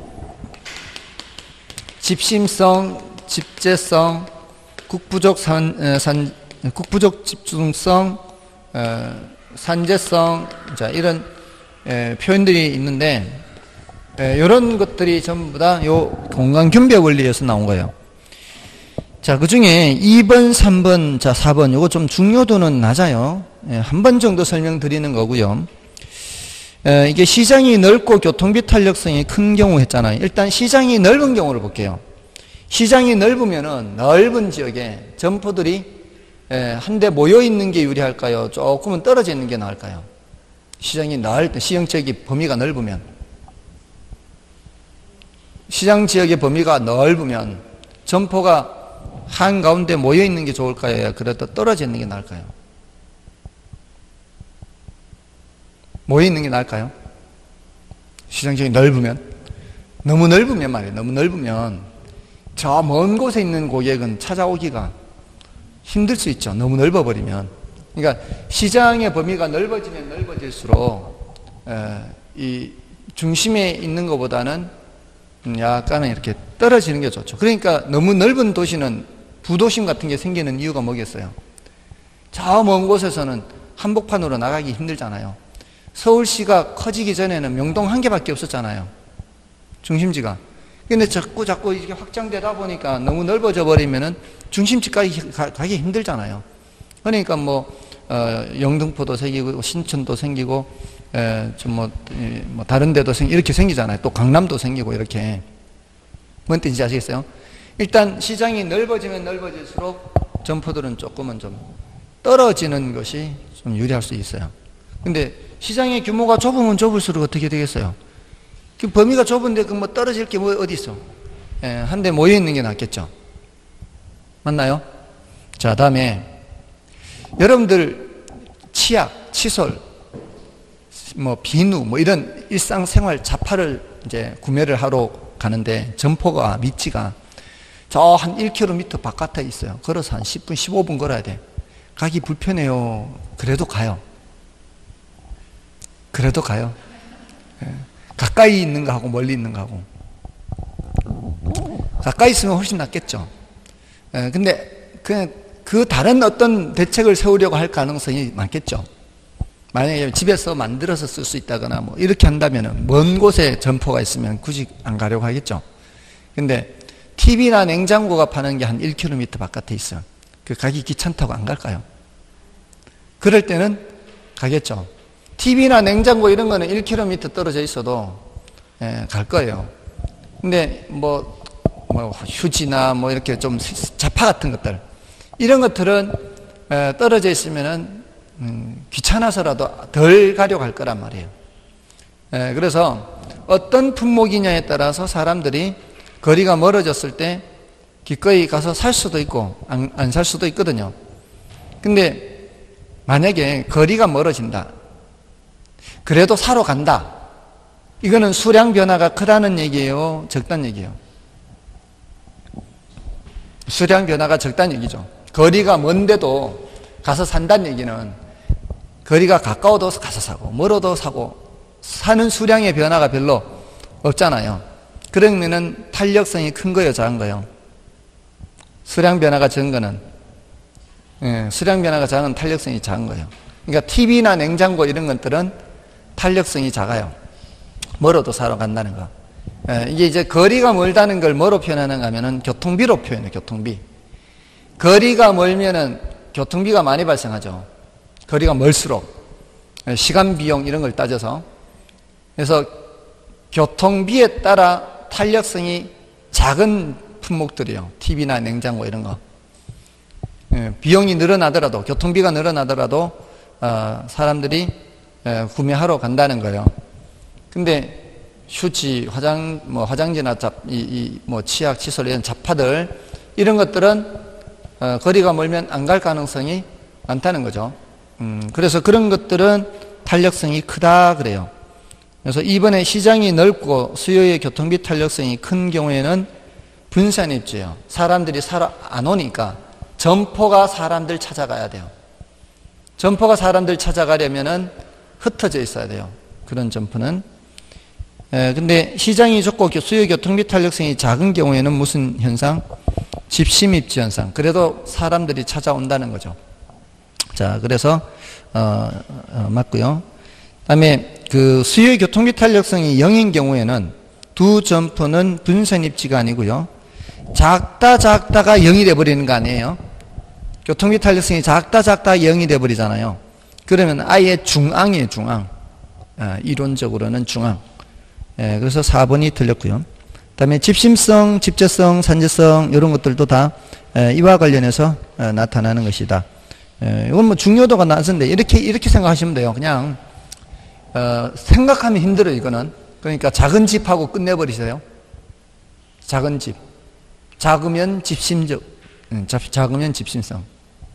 Speaker 1: 집심성, 집재성, 국부족 산, 산 국부족 집중성, 어, 산재성, 자, 이런 에, 표현들이 있는데, 에, 이런 것들이 전부 다 요 공간 균배 원리에서 나온 거예요. 자, 그 중에 이 번, 삼 번, 자, 사 번, 요거 좀 중요도는 낮아요. 예, 한 번 정도 설명드리는 거고요. 에, 이게 시장이 넓고 교통비 탄력성이 큰 경우 했잖아요. 일단 시장이 넓은 경우를 볼게요. 시장이 넓으면은 넓은 지역에 점포들이 한데 모여 있는 게 유리할까요? 조금은 떨어져 있는 게 나을까요? 시장이 넓을 때, 시장 지역의 범위가 넓으면, 시장 지역의 범위가 넓으면 점포가 한 가운데 모여 있는 게 좋을까요? 그래도 떨어져 있는 게 나을까요? 모여 있는 게 나을까요? 시장 지역이 넓으면, 너무 넓으면 말이에요. 너무 넓으면 저 먼 곳에 있는 고객은 찾아오기가 힘들 수 있죠. 너무 넓어버리면. 그러니까 시장의 범위가 넓어지면 넓어질수록 에, 이 중심에 있는 것보다는 약간은 이렇게 떨어지는 게 좋죠. 그러니까 너무 넓은 도시는 부도심 같은 게 생기는 이유가 뭐겠어요? 저 먼 곳에서는 한복판으로 나가기 힘들잖아요. 서울시가 커지기 전에는 명동 한 개밖에 없었잖아요. 중심지가. 근데 자꾸 자꾸 이렇게 확장되다 보니까 너무 넓어져 버리면은 중심지까지 가기 힘들잖아요. 그러니까 뭐, 어, 영등포도 생기고, 신천도 생기고, 에, 좀 뭐, 뭐, 다른 데도 생, 이렇게 생기잖아요. 또 강남도 생기고, 이렇게. 뭔 뜻인지 아시겠어요? 일단 시장이 넓어지면 넓어질수록 점포들은 조금은 좀 떨어지는 것이 좀 유리할 수 있어요. 근데 시장의 규모가 좁으면 좁을수록 어떻게 되겠어요? 그 범위가 좁은데 그 뭐 떨어질 게 뭐 어디 있어? 예, 한데 모여 있는 게 낫겠죠. 맞나요? 자, 다음에 여러분들 치약, 칫솔, 뭐 비누, 뭐 이런 일상생활 잡화를 이제 구매를 하러 가는데 점포가 밑지가 저 한 일 킬로미터 바깥에 있어요. 걸어서 한 십 분, 십오 분 걸어야 돼. 가기 불편해요. 그래도 가요. 그래도 가요. 예. 가까이 있는 거하고 멀리 있는 거하고. 가까이 있으면 훨씬 낫겠죠. 예, 근데 그냥 그 다른 어떤 대책을 세우려고 할 가능성이 많겠죠. 만약에 집에서 만들어서 쓸 수 있다거나 뭐 이렇게 한다면 먼 곳에 점포가 있으면 굳이 안 가려고 하겠죠. 근데 티비나 냉장고가 파는 게 한 일 킬로미터 바깥에 있어요. 그 가기 귀찮다고 안 갈까요? 그럴 때는 가겠죠. 티비나 냉장고 이런 거는 일 킬로미터 떨어져 있어도 예, 갈 거예요. 근데 뭐, 뭐 휴지나 뭐 이렇게 좀 잡화 같은 것들 이런 것들은 에, 떨어져 있으면은 음, 귀찮아서라도 덜 가려고 할 거란 말이에요. 에, 그래서 어떤 품목이냐에 따라서 사람들이 거리가 멀어졌을 때 기꺼이 가서 살 수도 있고 안, 안 살 수도 있거든요. 근데 만약에 거리가 멀어진다. 그래도 사러 간다. 이거는 수량 변화가 크다는 얘기예요? 적다는 얘기예요? 수량 변화가 적다는 얘기죠. 거리가 먼데도 가서 산다는 얘기는 거리가 가까워도 가서 사고 멀어도 사고 사는 수량의 변화가 별로 없잖아요. 그러면은 탄력성이 큰 거예요, 작은 거예요? 수량 변화가 적은 거는 예, 수량 변화가 작은 탄력성이 작은 거예요. 그러니까 티비나 냉장고 이런 것들은 탄력성이 작아요. 멀어도 사러 간다는 거. 예, 이게 이제 거리가 멀다는 걸 뭐로 표현하는가 하면은 교통비로 표현해요, 교통비. 거리가 멀면은 교통비가 많이 발생하죠. 거리가 멀수록 시간 비용 이런 걸 따져서. 그래서 교통비에 따라 탄력성이 작은 품목들이요. 티비나 냉장고 이런 거. 비용이 늘어나더라도, 교통비가 늘어나더라도 어, 사람들이 에, 구매하러 간다는 거예요. 근데 휴지, 화장, 뭐 화장지나 잡, 이, 이, 뭐 치약, 칫솔 이런 잡화들 이런 것들은 어, 거리가 멀면 안 갈 가능성이 많다는 거죠. 음, 그래서 그런 것들은 탄력성이 크다 그래요. 그래서 이번에 시장이 넓고 수요의 교통비 탄력성이 큰 경우에는 분산 입지예요. 사람들이 살아 안 오니까 점포가 사람들 찾아가야 돼요. 점포가 사람들 찾아가려면은 흩어져 있어야 돼요. 그런 점포는. 에, 근데 시장이 좁고 수요 교통비 탄력성이 작은 경우에는 무슨 현상? 집심 입지 현상. 그래도 사람들이 찾아온다는 거죠. 자, 그래서 어, 어, 맞고요. 그다음에 그 수요 교통비 탄력성이 영인 경우에는 두 점포는 분산 입지가 아니고요. 작다 작다가 영이 돼 버리는 거 아니에요? 교통비 탄력성이 작다 작다 영이 돼 버리잖아요. 그러면 아예 중앙이에요, 중앙. 아, 이론적으로는 중앙. 예, 그래서 사 번이 틀렸고요. 그다음에 집심성, 집재성, 산재성 이런 것들도 다 에, 이와 관련해서 에, 나타나는 것이다. 에, 이건 뭐 중요도가 낮은데 이렇게 이렇게 생각하시면 돼요. 그냥 어, 생각하면 힘들어요, 이거는. 그러니까 작은 집하고 끝내버리세요. 작은 집. 작으면 집심적, 음, 작으면 집심성.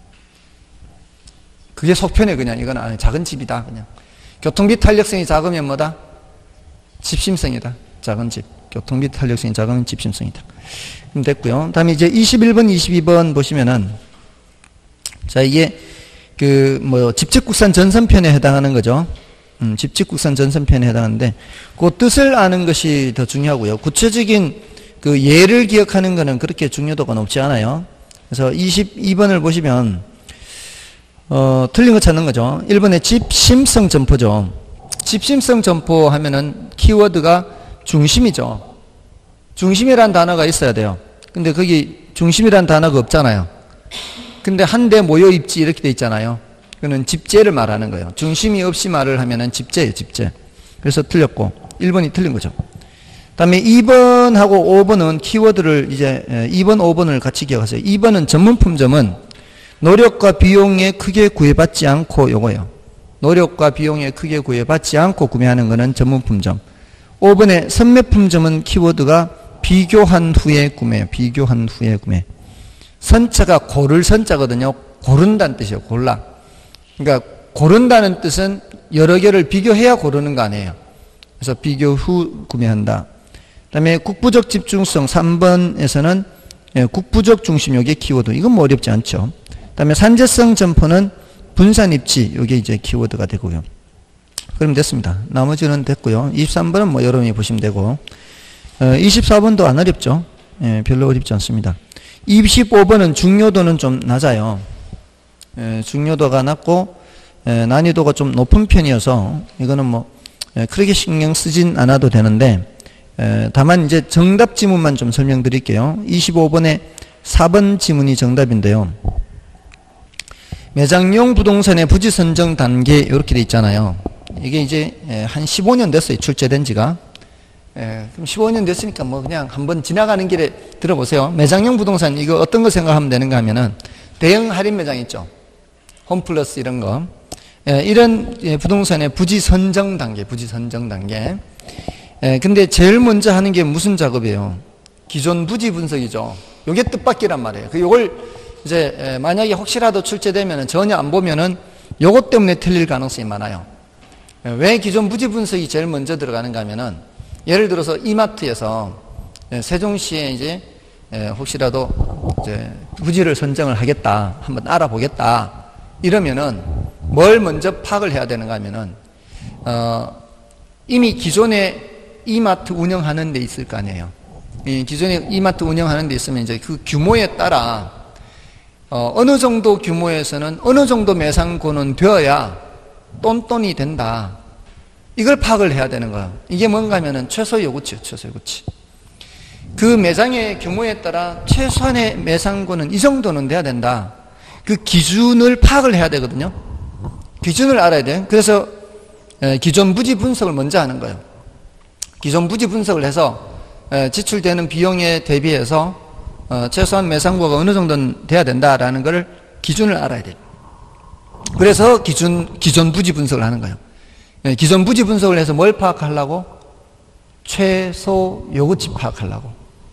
Speaker 1: 그게 속편해, 그냥. 이건 아니, 작은 집이다, 그냥. 교통비 탄력성이 작으면 뭐다? 집심성이다. 작은 집. 교통비 탄력성이 작으면 집심성이다. 그럼 됐고요. 그 다음에 이제 이십일 번, 이십이 번 보시면은, 자, 이게, 그, 뭐, 집집국산 전선편에 해당하는 거죠. 음, 집집국산 전선편에 해당하는데, 그 뜻을 아는 것이 더 중요하고요. 구체적인 그 예를 기억하는 것은 그렇게 중요도가 높지 않아요. 그래서 이십이 번을 보시면, 어, 틀린 거 찾는 거죠. 일 번에 집심성 점포죠. 집심성 점포 하면은 키워드가 중심이죠. 중심이란 단어가 있어야 돼요. 근데 거기 중심이란 단어가 없잖아요. 근데 한데 모여 입지 이렇게 돼 있잖아요. 그거는 집재를 말하는 거예요. 중심이 없이 말을 하면은 집재예요, 집재. 그래서 틀렸고, 일 번이 틀린 거죠. 그 다음에 이 번하고 오 번은 키워드를 이제, 이 번, 오 번을 같이 기억하세요. 이 번은 전문품점은 노력과 비용에 크게 구애받지 않고 요거예요. 노력과 비용에 크게 구애받지 않고 구매하는 거는 전문품점. 오 번에 선매품점은 키워드가 비교한 후에 구매, 비교한 후에 구매. 선자가 고를 선자거든요. 고른다는 뜻이에요. 골라. 그러니까 고른다는 뜻은 여러 개를 비교해야 고르는 거 아니에요. 그래서 비교 후 구매한다. 그 다음에 국부적 집중성 삼 번에서는 국부적 중심 요게 키워드. 이건 뭐 어렵지 않죠. 그 다음에 산재성 점포는 분산 입지 요게 이제 키워드가 되고요. 그럼 됐습니다. 나머지는 됐고요. 이십삼 번은 뭐 여러분이 보시면 되고, 이십사 번도 안 어렵죠. 예, 별로 어렵지 않습니다. 이십오 번은 중요도는 좀 낮아요. 예, 중요도가 낮고 예, 난이도가 좀 높은 편이어서 이거는 뭐 예, 크게 신경 쓰진 않아도 되는데, 예, 다만 이제 정답 지문만 좀 설명드릴게요. 이십오 번에 사 번 지문이 정답인데요. 매장용 부동산의 부지 선정 단계 이렇게 돼 있잖아요. 이게 이제 예, 한 십오 년 됐어요. 출제된 지가. 예, 그럼 십오 년 됐으니까 뭐 그냥 한번 지나가는 길에 들어보세요. 매장용 부동산 이거 어떤 거 생각하면 되는가 하면은 대형 할인 매장 있죠. 홈플러스 이런 거. 예, 이런 예, 부동산의 부지 선정 단계, 부지 선정 단계. 예, 근데 제일 먼저 하는 게 무슨 작업이에요? 기존 부지 분석이죠. 요게 뜻밖이란 말이에요. 그 요걸 이제 예, 만약에 혹시라도 출제되면은 전혀 안 보면은 요것 때문에 틀릴 가능성이 많아요. 예, 왜 기존 부지 분석이 제일 먼저 들어가는가 하면은 예를 들어서 이마트에서 예, 세종시에 이제 예, 혹시라도 이제 부지를 선정을 하겠다, 한번 알아보겠다 이러면은 뭘 먼저 파악을 해야 되는가 하면은 어, 이미 기존에 이마트 운영하는 데 있을 거 아니에요. 이 기존에 이마트 운영하는 데 있으면 이제 그 규모에 따라 어, 어느 정도 규모에서는 어느 정도 매상고는 되어야 똔똔이 된다. 이걸 파악을 해야 되는 거예요. 이게 뭔가 하면은 최소 요구치요, 최소 요구치. 그 매장의 규모에 따라 최소한의 매상고는 이 정도는 돼야 된다. 그 기준을 파악을 해야 되거든요. 기준을 알아야 돼요. 그래서 기존 부지 분석을 먼저 하는 거예요. 기존 부지 분석을 해서 지출되는 비용에 대비해서 최소한 매상고가 어느 정도는 돼야 된다라는 걸 기준을 알아야 돼요. 그래서 기준, 기존 부지 분석을 하는 거예요. 기존 부지 분석을 해서 뭘 파악하려고? 최소 요구치 파악하려고.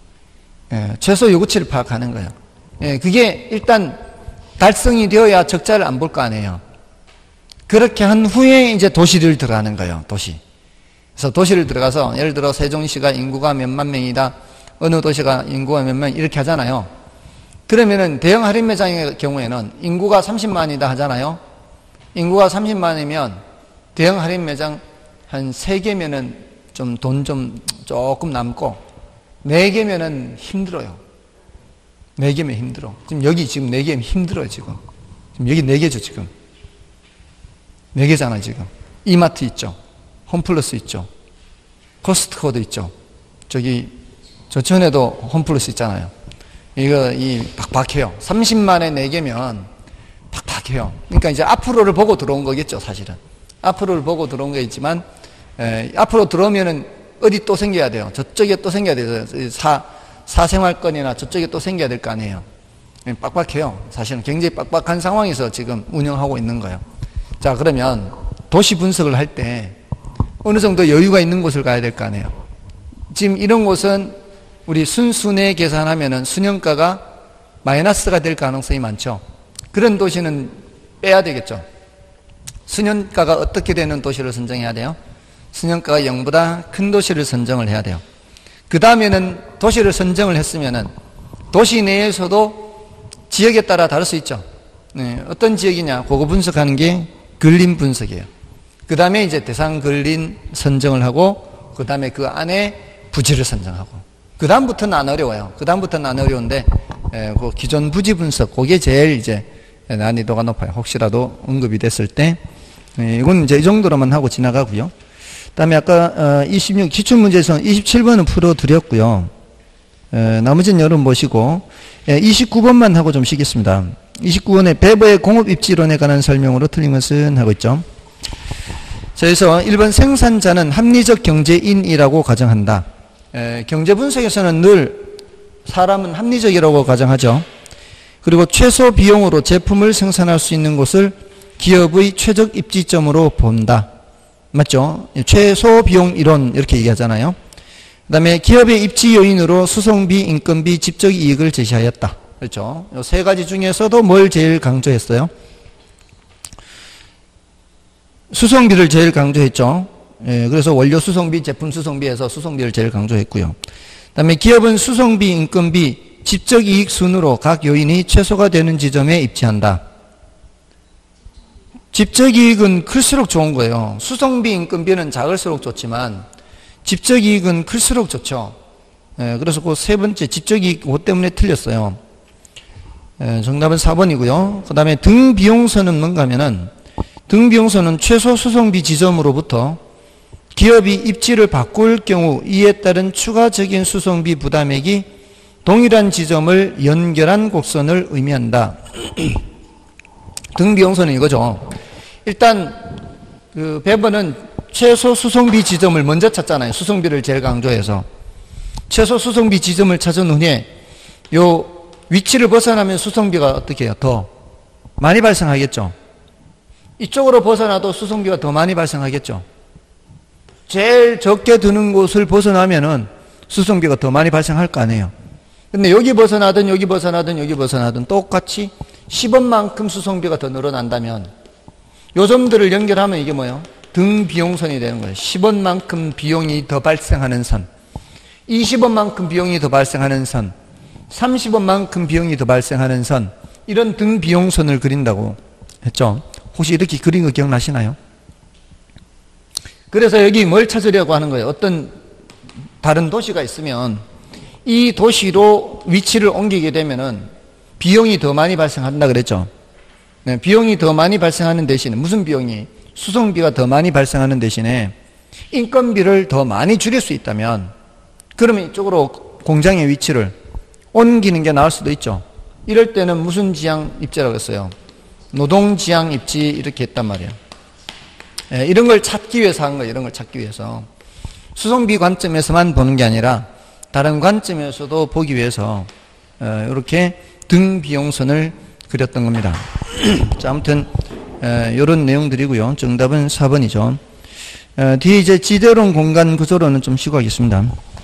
Speaker 1: 최소 요구치를 파악하는 거예요. 그게 일단 달성이 되어야 적자를 안 볼 거 아니에요. 그렇게 한 후에 이제 도시를 들어가는 거예요. 도시. 그래서 도시를 들어가서 예를 들어 세종시가 인구가 몇만 명이다. 어느 도시가 인구가 몇 명 이렇게 하잖아요. 그러면은 대형 할인 매장의 경우에는 인구가 삼십만이다 하잖아요. 인구가 삼십만이면 대형 할인 매장 한 세 개면은 좀 돈 좀 조금 남고 네 개면은 힘들어요. 네 개면 힘들어. 지금 여기 지금 네 개면 힘들어요, 지금. 지금 여기 네 개죠, 지금. 네 개잖아, 지금. 이마트 있죠. 홈플러스 있죠. 코스트코도 있죠. 저기, 저천에도 홈플러스 있잖아요. 이거, 이, 팍팍해요. 삼십만에 네 개면 팍팍해요. 그러니까 이제 앞으로를 보고 들어온 거겠죠, 사실은. 앞으로를 보고 들어온 거겠지만, 에, 앞으로 들어오면은 어디 또 생겨야 돼요. 저쪽에 또 생겨야 돼요. 사, 사생활권이나 저쪽에 또 생겨야 될 거 아니에요. 빡빡해요. 사실은 굉장히 빡빡한 상황에서 지금 운영하고 있는 거예요. 자, 그러면 도시 분석을 할 때 어느 정도 여유가 있는 곳을 가야 될 거 아니에요. 지금 이런 곳은 우리 순순에 계산하면은 수년가가 마이너스가 될 가능성이 많죠. 그런 도시는 빼야 되겠죠. 수년가가 어떻게 되는 도시를 선정해야 돼요? 수년가가 영보다 큰 도시를 선정을 해야 돼요. 그 다음에는 도시를 선정을 했으면은 도시 내에서도 지역에 따라 다를 수 있죠. 네, 어떤 지역이냐, 그거 분석하는 게 근린 분석이에요. 그 다음에 이제 대상 근린 선정을 하고, 그 다음에 그 안에 부지를 선정하고, 그 다음부터는 안 어려워요. 그 다음부터는 안 어려운데, 에, 그 기존 부지 분석, 그게 제일 이제 난이도가 높아요. 혹시라도 언급이 됐을 때, 에, 이건 이제 이 정도로만 하고 지나가고요. 그 다음에 아까 이십육 기출문제에서 이십칠 번은 풀어드렸고요. 에, 나머지는 여러분 보시고 에, 이십구 번만 하고 좀 쉬겠습니다. 이십구 번에 배버의 공업입지론에 관한 설명으로 틀린 것은 하고 있죠. 자, 그래서 일 번 생산자는 합리적 경제인이라고 가정한다. 에, 경제분석에서는 늘 사람은 합리적이라고 가정하죠. 그리고 최소 비용으로 제품을 생산할 수 있는 곳을 기업의 최적 입지점으로 본다. 맞죠? 최소 비용 이론 이렇게 얘기하잖아요. 그 다음에 기업의 입지 요인으로 수송비, 인건비, 집적 이익을 제시하였다. 그렇죠? 이 세 가지 중에서도 뭘 제일 강조했어요? 수송비를 제일 강조했죠. 예, 그래서 원료 수송비, 제품 수송비에서 수송비를 제일 강조했고요. 그 다음에 기업은 수송비, 인건비, 집적 이익 순으로 각 요인이 최소가 되는 지점에 입지한다. 집적 이익은 클수록 좋은 거예요. 수송비, 인건비는 작을수록 좋지만 집적 이익은 클수록 좋죠. 예, 그래서 그 세 번째 집적 이익 그것 때문에 틀렸어요. 예, 정답은 사 번이고요. 그 다음에 등비용선은 뭔가 하면은 등비용선은 최소 수송비 지점으로부터 기업이 입지를 바꿀 경우 이에 따른 추가적인 수송비 부담액이 동일한 지점을 연결한 곡선을 의미한다. 등비용선은 이거죠. 일단 그 배버는 최소 수송비 지점을 먼저 찾잖아요. 수송비를 제일 강조해서 최소 수송비 지점을 찾은 후에 요 위치를 벗어나면 수송비가 어떻게 해요? 더 많이 발생하겠죠. 이쪽으로 벗어나도 수송비가 더 많이 발생하겠죠. 제일 적게 드는 곳을 벗어나면은 수송비가 더 많이 발생할 거 아니에요. 근데 여기 벗어나든 여기 벗어나든 여기 벗어나든 똑같이 십 원만큼 수송비가 더 늘어난다면 요 점들을 연결하면 이게 뭐예요? 등비용선이 되는 거예요. 십 원만큼 비용이 더 발생하는 선, 이십 원만큼 비용이 더 발생하는 선, 삼십 원만큼 비용이 더 발생하는 선, 이런 등비용선을 그린다고 했죠. 혹시 이렇게 그린 거 기억나시나요? 그래서 여기 뭘 찾으려고 하는 거예요? 어떤 다른 도시가 있으면 이 도시로 위치를 옮기게 되면은 비용이 더 많이 발생한다 그랬죠. 네, 비용이 더 많이 발생하는 대신에 무슨 비용이? 수송비가 더 많이 발생하는 대신에 인건비를 더 많이 줄일 수 있다면 그러면 이쪽으로 공장의 위치를 옮기는 게 나을 수도 있죠. 이럴 때는 무슨 지향 입지라고 했어요? 노동지향 입지 이렇게 했단 말이에요. 예, 이런 걸 찾기 위해서 한 거예요. 이런 걸 찾기 위해서. 수송비 관점에서만 보는 게 아니라 다른 관점에서도 보기 위해서 어, 이렇게 등 비용선을 그렸던 겁니다. 자, 아무튼 에, 이런 내용들이고요. 정답은 사 번이죠. 에, 뒤에 이제 지대론 공간 구조론은 좀 쉬고 하겠습니다.